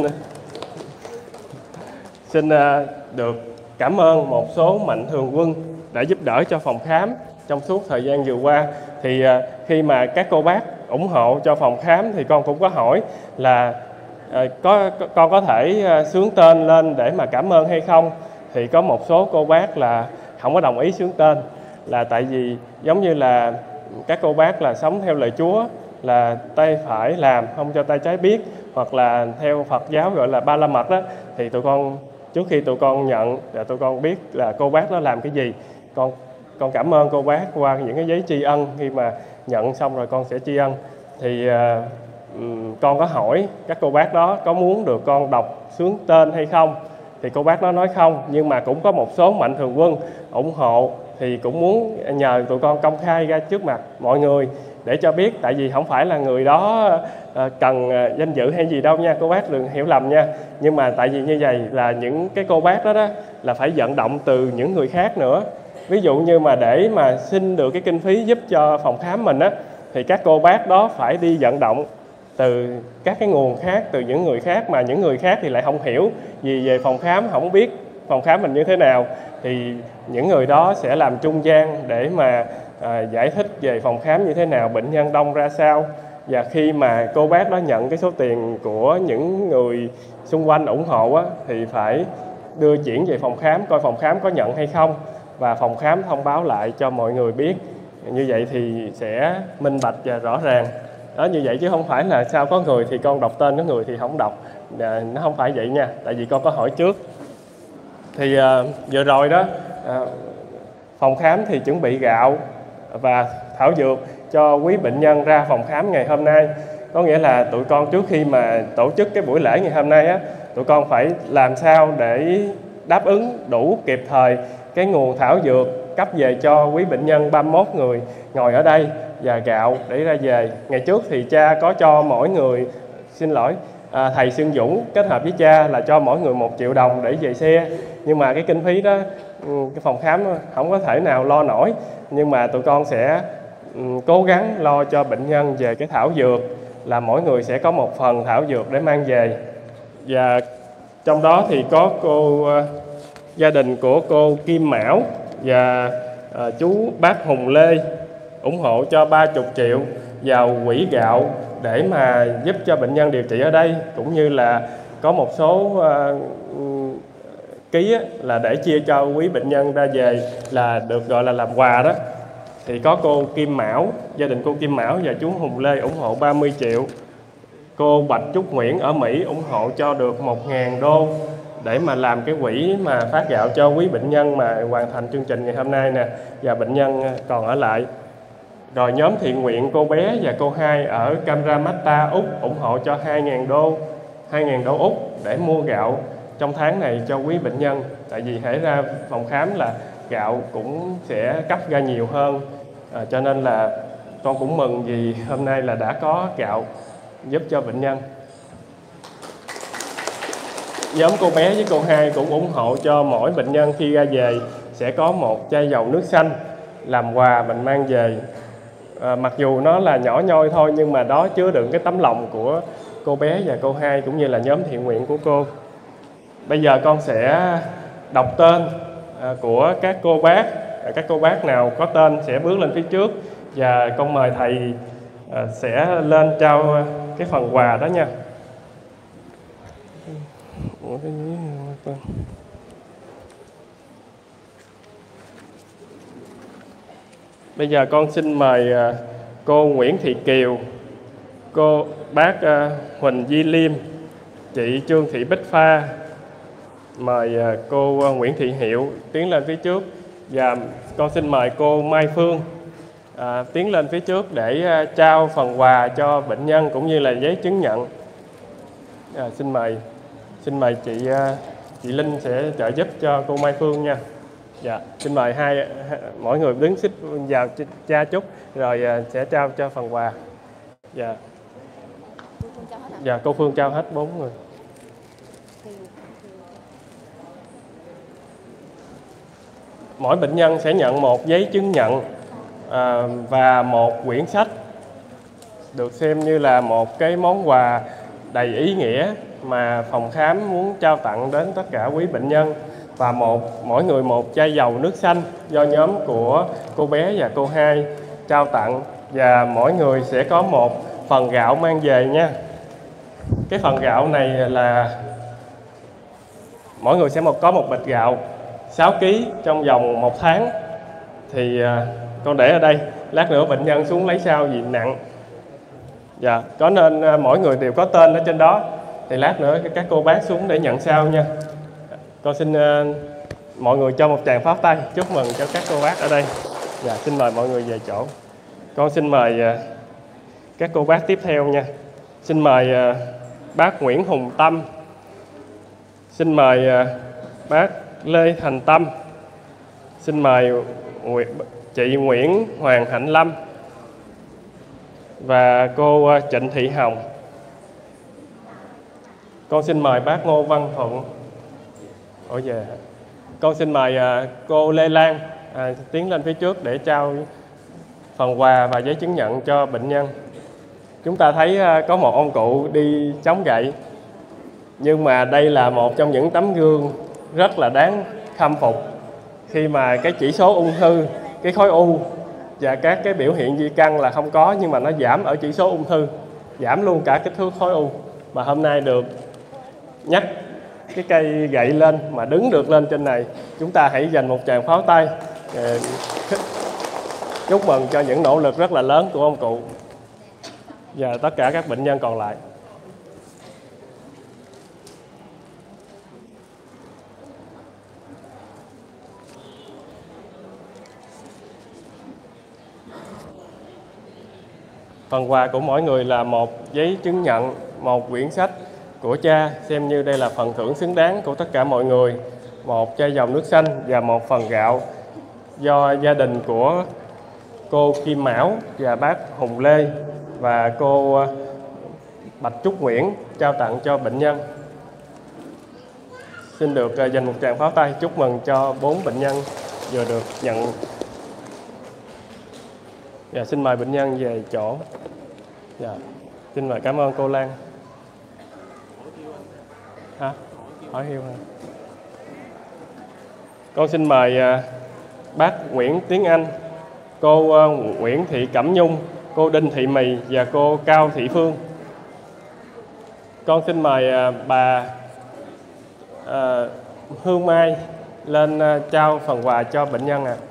xin được cảm ơn một số mạnh thường quân đã giúp đỡ cho phòng khám trong suốt thời gian vừa qua. Thì khi mà các cô bác ủng hộ cho phòng khám thì con cũng có hỏi là có con có thể xướng tên lên để mà cảm ơn hay không. Thì có một số cô bác là không có đồng ý xướng tên, là tại vì giống như là các cô bác là sống theo lời Chúa, là tay phải làm không cho tay trái biết, hoặc là theo Phật giáo gọi là ba la mật đó. Thì tụi con trước khi tụi con nhận là tụi con biết là cô bác đó làm cái gì, con con cảm ơn cô bác qua những cái giấy tri ân. Khi mà nhận xong rồi con sẽ tri ân. Thì uh, con có hỏi các cô bác đó có muốn được con đọc xướng tên hay không, thì cô bác đó nói không. Nhưng mà cũng có một số mạnh thường quân ủng hộ, thì cũng muốn nhờ tụi con công khai ra trước mặt mọi người để cho biết. Tại vì không phải là người đó cần danh dự hay gì đâu nha, cô bác đừng hiểu lầm nha. Nhưng mà tại vì như vậy là những cái cô bác đó, đó là phải vận động từ những người khác nữa. Ví dụ như mà để mà xin được cái kinh phí giúp cho phòng khám mình á, thì các cô bác đó phải đi vận động từ các cái nguồn khác, từ những người khác, mà những người khác thì lại không hiểu gì về phòng khám, không biết phòng khám mình như thế nào. Thì những người đó sẽ làm trung gian để mà à, giải thích về phòng khám như thế nào, bệnh nhân đông ra sao. Và khi mà cô bác đó nhận cái số tiền của những người xung quanh ủng hộ á, thì phải đưa chuyển về phòng khám, coi phòng khám có nhận hay không, và phòng khám thông báo lại cho mọi người biết. Như vậy thì sẽ minh bạch và rõ ràng. Đó, như vậy chứ không phải là sao có người thì con đọc tên, có người thì không đọc. À, nó không phải vậy nha, tại vì con có hỏi trước. Thì à, vừa rồi đó, à, phòng khám thì chuẩn bị gạo và thảo dược cho quý bệnh nhân ra phòng khám ngày hôm nay. Có nghĩa là tụi con trước khi mà tổ chức cái buổi lễ ngày hôm nay á, tụi con phải làm sao để đáp ứng đủ kịp thời cái nguồn thảo dược cấp về cho quý bệnh nhân ba mươi mốt người ngồi ở đây, và gạo để ra về. Ngày trước thì cha có cho mỗi người, xin lỗi, à, thầy Xuân Dũng kết hợp với cha là cho mỗi người một triệu đồng để về xe. Nhưng mà cái kinh phí đó cái phòng khám không có thể nào lo nổi. Nhưng mà tụi con sẽ um, cố gắng lo cho bệnh nhân về cái thảo dược, là mỗi người sẽ có một phần thảo dược để mang về. Và trong đó thì có cô uh, gia đình của cô Kim Mão và uh, chú bác Hùng Lê ủng hộ cho ba mươi triệu vào quỹ gạo để mà giúp cho bệnh nhân điều trị ở đây, cũng như là có một số uh, ký á, là để chia cho quý bệnh nhân ra về, là được gọi là làm quà đó. Thì có cô Kim Mão, gia đình cô Kim Mão và chú Hùng Lê ủng hộ ba mươi triệu. Cô Bạch Trúc Nguyễn ở Mỹ ủng hộ cho được một nghìn đô để mà làm cái quỹ mà phát gạo cho quý bệnh nhân mà hoàn thành chương trình ngày hôm nay nè, và bệnh nhân còn ở lại. Rồi nhóm thiện nguyện cô bé và cô hai ở Cabramatta, Úc ủng hộ cho hai nghìn đô, hai nghìn đô Úc để mua gạo trong tháng này cho quý bệnh nhân. Tại vì hãy ra phòng khám là gạo cũng sẽ cấp ra nhiều hơn, à, cho nên là con cũng mừng vì hôm nay là đã có gạo giúp cho bệnh nhân. Nhóm cô bé với cô hai cũng ủng hộ cho mỗi bệnh nhân khi ra về sẽ có một chai dầu nước xanh làm quà mình mang về. À, mặc dù nó là nhỏ nhoi thôi, nhưng mà đó chứa đựng cái tấm lòng của cô bé và cô hai cũng như là nhóm thiện nguyện của cô. Bây giờ con sẽ đọc tên à, của các cô bác. À, các cô bác nào có tên sẽ bước lên phía trước, và con mời thầy à, sẽ lên trao cái phần quà đó nha. Bây giờ con xin mời à, cô Nguyễn Thị Kiều, cô bác à, Huỳnh Di Liêm, chị Trương Thị Bích Pha. Mời à, cô à, Nguyễn Thị Hiệu tiến lên phía trước, và con xin mời cô Mai Phương à, tiến lên phía trước để à, trao phần quà cho bệnh nhân cũng như là giấy chứng nhận. À, xin mời xin mời chị à, chị Linh sẽ trợ giúp cho cô Mai Phương nha. Dạ, xin mời hai mỗi người đứng xích vào cha chút rồi à, sẽ trao cho phần quà. Dạ. Dạ, cô Phương trao hết bốn người. Mỗi bệnh nhân sẽ nhận một giấy chứng nhận à, và một quyển sách, được xem như là một cái món quà đầy ý nghĩa mà phòng khám muốn trao tặng đến tất cả quý bệnh nhân, và một mỗi người một chai dầu nước xanh do nhóm của cô bé và cô hai trao tặng, và mỗi người sẽ có một phần gạo mang về nha. Cái phần gạo này là mỗi người sẽ một có một bịch gạo sáu ki lô gam trong vòng một tháng. Thì à, con để ở đây, lát nữa bệnh nhân xuống lấy sau vì nặng. Dạ, có nên à, mỗi người đều có tên ở trên đó. Thì lát nữa các cô bác xuống để nhận sau nha. Con xin à, mọi người cho một tràng pháo tay chúc mừng cho các cô bác ở đây. Dạ, xin mời mọi người về chỗ. Con xin mời à, các cô bác tiếp theo nha. Xin mời à, bác Nguyễn Hùng Tâm. Xin mời à, bác Lê Thành Tâm. Xin mời chị Nguyễn Hoàng Hạnh Lâm và cô Trịnh Thị Hồng. Con xin mời bác Ngô Văn Thuận. Ủa về. Con xin mời cô Lê Lan à, tiến lên phía trước để trao phần quà và giấy chứng nhận cho bệnh nhân. Chúng ta thấy có một ông cụ đi chống gậy, nhưng mà đây là một trong những tấm gương rất là đáng khâm phục, khi mà cái chỉ số ung thư, cái khối u và các cái biểu hiện di căn là không có, nhưng mà nó giảm ở chỉ số ung thư, giảm luôn cả kích thước khối u. Mà hôm nay được nhắc cái cây gậy lên mà đứng được lên trên này, chúng ta hãy dành một tràng pháo tay chúc mừng cho những nỗ lực rất là lớn của ông cụ và tất cả các bệnh nhân còn lại. Phần quà của mỗi người là một giấy chứng nhận, một quyển sách của cha, xem như đây là phần thưởng xứng đáng của tất cả mọi người, một chai dầu nước xanh và một phần gạo do gia đình của cô Kim Mão và bác Hùng Lê và cô Bạch Trúc Nguyễn trao tặng cho bệnh nhân. Xin được dành một tràng pháo tay chúc mừng cho bốn bệnh nhân vừa được nhận. Dạ, xin mời bệnh nhân về chỗ. Dạ, xin mời, cảm ơn cô Lan. Hả? Hỏi hiêu hả? Con xin mời uh, bác Nguyễn Tiến Anh, cô uh, Nguyễn Thị Cẩm Nhung, cô Đinh Thị Mì và cô Cao Thị Phương. Con xin mời uh, bà uh, Hương Mai lên uh, trao phần quà cho bệnh nhân ạ. À.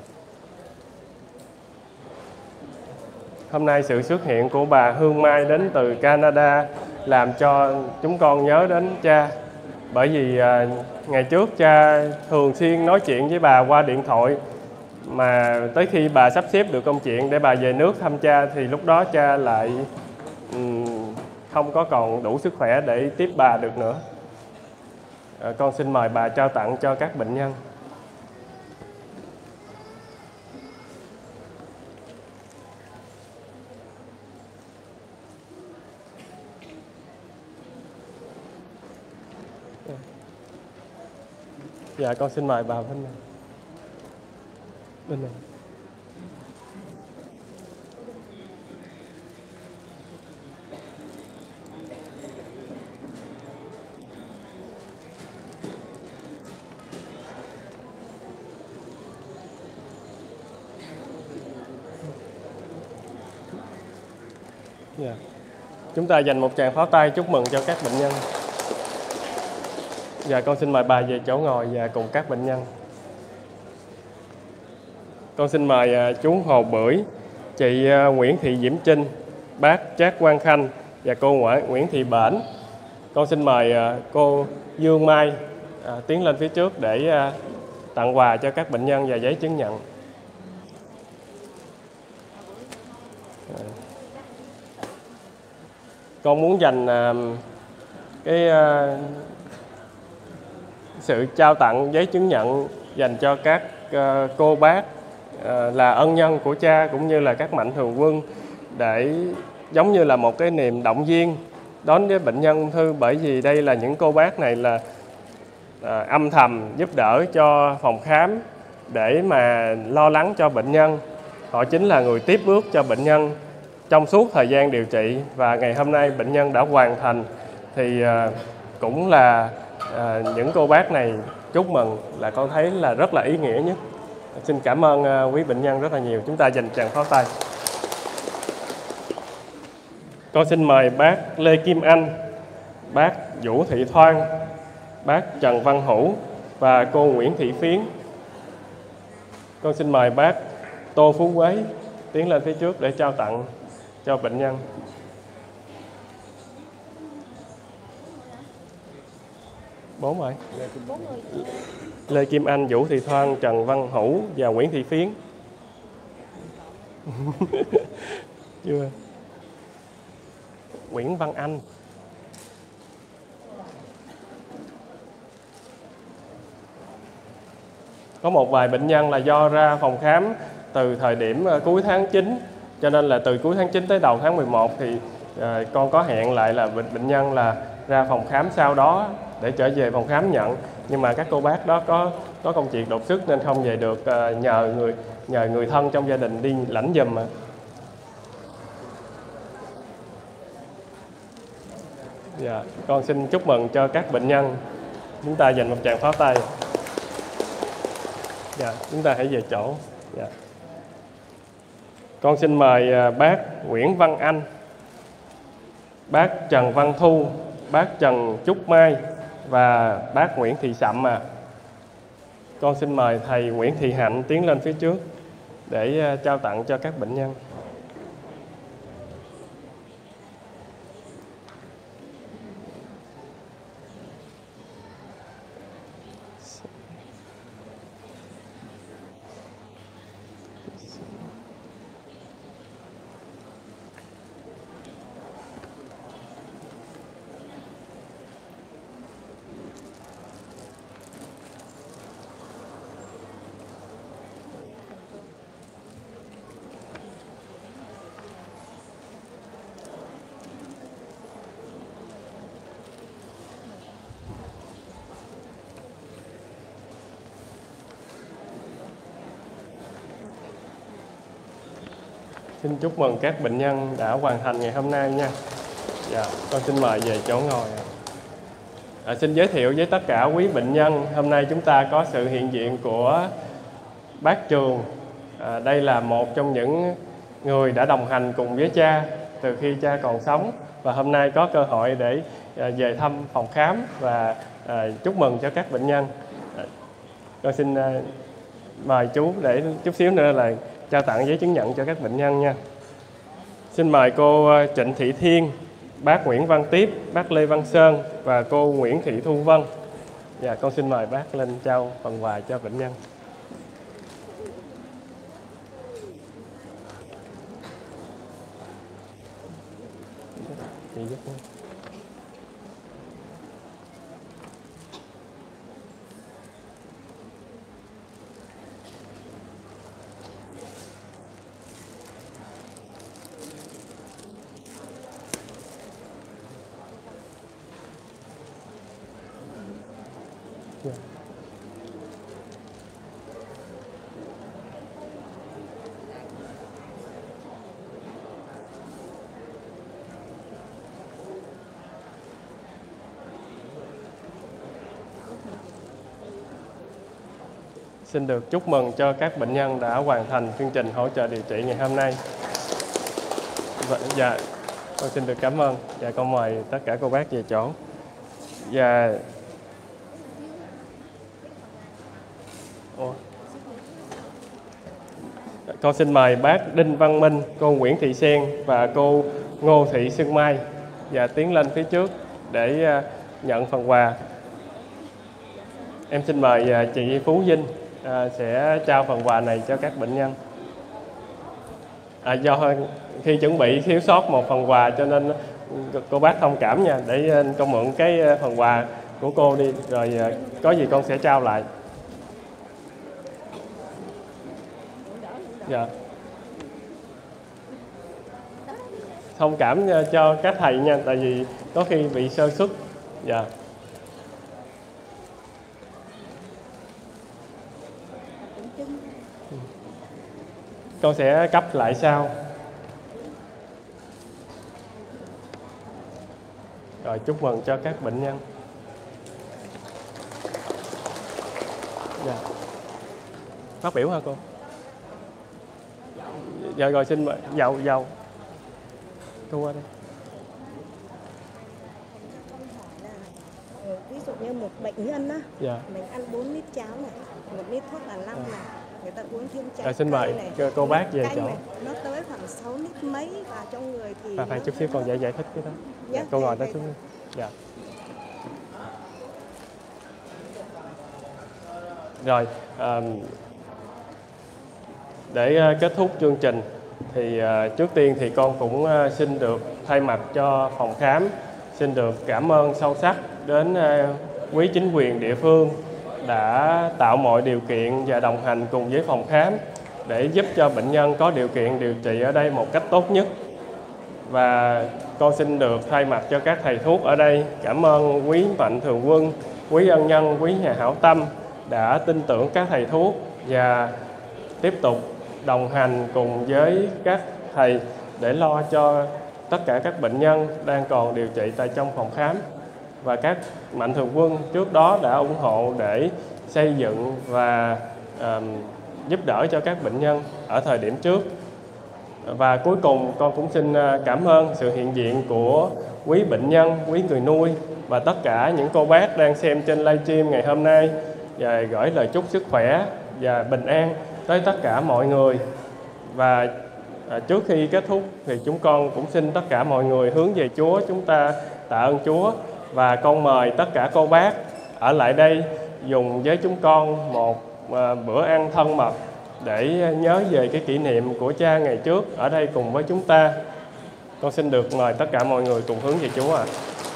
Hôm nay sự xuất hiện của bà Hương Mai đến từ Canada làm cho chúng con nhớ đến cha. Bởi vì à, ngày trước cha thường xuyên nói chuyện với bà qua điện thoại, mà tới khi bà sắp xếp được công chuyện để bà về nước thăm cha thì lúc đó cha lại um, không có còn đủ sức khỏe để tiếp bà được nữa. À, con xin mời bà trao tặng cho các bệnh nhân. Dạ, con xin mời bà bên này. Bên này. Dạ. Chúng ta dành một tràng pháo tay chúc mừng cho các bệnh nhân. Dạ, con xin mời bà về chỗ ngồi và cùng các bệnh nhân. Con xin mời chú Hồ Bưởi, chị Nguyễn Thị Diễm Trinh, bác Trác Quang Khanh và cô Nguyễn Thị Bển. Con xin mời cô Dương Mai à, tiến lên phía trước để à, tặng quà cho các bệnh nhân và giấy chứng nhận. À. Con muốn dành à, cái à, sự trao tặng giấy chứng nhận dành cho các uh, cô bác uh, là ân nhân của cha cũng như là các mạnh thường quân, để giống như là một cái niềm động viên đối với bệnh nhân ung thư. Bởi vì đây là những cô bác này là uh, âm thầm giúp đỡ cho phòng khám để mà lo lắng cho bệnh nhân. Họ chính là người tiếp bước cho bệnh nhân trong suốt thời gian điều trị và ngày hôm nay bệnh nhân đã hoàn thành thì uh, cũng là uh, những cô bác này chúc mừng là con thấy là rất là ý nghĩa nhất. Xin cảm ơn uh, quý bệnh nhân rất là nhiều. Chúng ta dành tràng pháo tay. Con xin mời bác Lê Kim Anh, bác Vũ Thị Thoan, bác Trần Văn Hữu và cô Nguyễn Thị Phiến. Con xin mời bác Tô Phú Quế tiến lên phía trước để trao tặng cho bệnh nhân. Bốn rồi. Lê Kim Anh, Vũ Thị Thoan, Trần Văn Hữu và Nguyễn Thị Phiến. Chưa. Nguyễn Văn Anh. Có một vài bệnh nhân là do ra phòng khám từ thời điểm cuối tháng chín, cho nên là từ cuối tháng chín tới đầu tháng mười một thì à, con có hẹn lại là bệnh, bệnh nhân là ra phòng khám sau đó để trở về phòng khám nhận. Nhưng mà các cô bác đó có có công việc đột xuất nên không về được, à, nhờ người nhờ người thân trong gia đình đi lãnh giùm mà. Dạ, con xin chúc mừng cho các bệnh nhân. Chúng ta dành một tràng pháo tay. Dạ, chúng ta hãy về chỗ. Dạ. Con xin mời bác Nguyễn Văn Anh, bác Trần Văn Thu, bác Trần Trúc Mai và bác Nguyễn Thị Sậm à. Con xin mời thầy Nguyễn Thị Hạnh tiến lên phía trước để trao tặng cho các bệnh nhân. Xin chúc mừng các bệnh nhân đã hoàn thành ngày hôm nay nha. Dạ, con xin mời về chỗ ngồi. À, xin giới thiệu với tất cả quý bệnh nhân, hôm nay chúng ta có sự hiện diện của bác Trường. À, đây là một trong những người đã đồng hành cùng với cha từ khi cha còn sống và hôm nay có cơ hội để à, về thăm phòng khám và à, chúc mừng cho các bệnh nhân. À, con xin à, mời chú để chút xíu nữa là trao tặng giấy chứng nhận cho các bệnh nhân nha. Xin mời cô Trịnh Thị Thiên, bác Nguyễn Văn Tiếp, bác Lê Văn Sơn và cô Nguyễn Thị Thu Vân. Dạ, con xin mời bác lên trao phần quà cho bệnh nhân. Chị giúp em. Xin được chúc mừng cho các bệnh nhân đã hoàn thành chương trình hỗ trợ điều trị ngày hôm nay. Dạ, con xin được cảm ơn. Dạ, con mời tất cả cô bác về chỗ. Dạ. Ủa? Con xin mời bác Đinh Văn Minh, cô Nguyễn Thị Sen và cô Ngô Thị Xuân Mai và tiến lên phía trước để nhận phần quà. Em xin mời chị Phú Vinh à, sẽ trao phần quà này cho các bệnh nhân. À, do khi chuẩn bị thiếu sót một phần quà cho nên cô bác thông cảm nha, để con mượn cái phần quà của cô đi, rồi có gì con sẽ trao lại. Dạ. Thông cảm cho các thầy nha, tại vì có khi bị sơ suất. Dạ. Con sẽ cấp lại sau. Rồi chúc mừng cho các bệnh nhân. Dạ. Phát biểu hả cô? Dạ rồi xin mời giàu giàu. Cô qua đây.
Ví dụ như một bệnh nhân á,
Dạ.
mình ăn bốn lít cháo này, một lít thuốc là năm này, người ta uống thêm cháo
Rồi xin mời
này,
cô bác về chỗ.
này, nó tới khoảng sáu lít mấy và trong người thì
À, phải chút xíu con giải giải thích cái đó. Dạ, cô ngồi đó xuống. Dạ. Rồi, à, để uh, kết thúc chương trình thì uh, trước tiên thì con cũng uh, xin được thay mặt cho phòng khám xin được cảm ơn sâu sắc đến uh, quý chính quyền địa phương đã tạo mọi điều kiện và đồng hành cùng với phòng khám để giúp cho bệnh nhân có điều kiện điều trị ở đây một cách tốt nhất. Và con xin được thay mặt cho các thầy thuốc ở đây cảm ơn quý mạnh thường quân, quý ân nhân, quý nhà hảo tâm đã tin tưởng các thầy thuốc và tiếp tục đồng hành cùng với các thầy để lo cho tất cả các bệnh nhân đang còn điều trị tại trong phòng khám. Và các mạnh thường quân trước đó đã ủng hộ để xây dựng và uh, giúp đỡ cho các bệnh nhân ở thời điểm trước. Và cuối cùng con cũng xin cảm ơn sự hiện diện của quý bệnh nhân, quý người nuôi và tất cả những cô bác đang xem trên livestream ngày hôm nay và gửi lời chúc sức khỏe và bình an tới tất cả mọi người. Và à, trước khi kết thúc thì chúng con cũng xin tất cả mọi người hướng về Chúa, chúng ta tạ ơn Chúa. Và con mời tất cả cô bác ở lại đây dùng với chúng con một à, bữa ăn thân mật để nhớ về cái kỷ niệm của cha ngày trước ở đây cùng với chúng ta. Con xin được mời tất cả mọi người cùng hướng về Chúa ạ. À.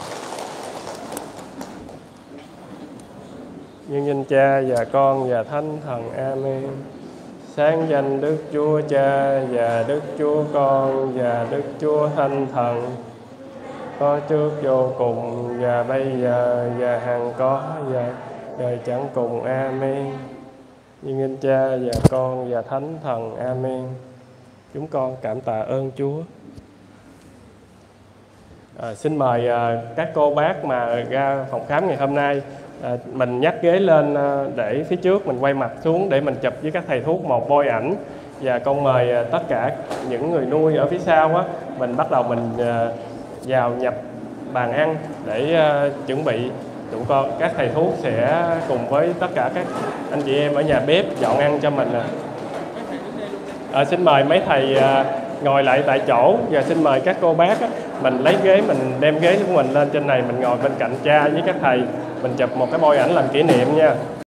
Nhân danh Cha và Con và Thánh Thần. Amen. Sáng danh Đức Chúa Cha và Đức Chúa Con và Đức Chúa Thánh Thần, có trước vô cùng và bây giờ và hằng có và đời chẳng cùng. Amen. Nhân danh Cha và Con và Thánh Thần. Amen. Chúng con cảm tạ ơn Chúa. À, xin mời à, các cô bác mà ra phòng khám ngày hôm nay, à, mình nhắc ghế lên à, để phía trước mình quay mặt xuống để mình chụp với các thầy thuốc một bôi ảnh. Và con mời à, tất cả những người nuôi ở phía sau á, mình bắt đầu mình à, vào nhập bàn ăn để à, chuẩn bị. Tụi con, các thầy thuốc sẽ cùng với tất cả các anh chị em ở nhà bếp dọn ăn cho mình. À. À, xin mời mấy thầy à, ngồi lại tại chỗ và xin mời các cô bác á, mình lấy ghế, mình đem ghế của mình lên trên này, mình ngồi bên cạnh cha với các thầy, mình chụp một cái bôi ảnh làm kỷ niệm nha.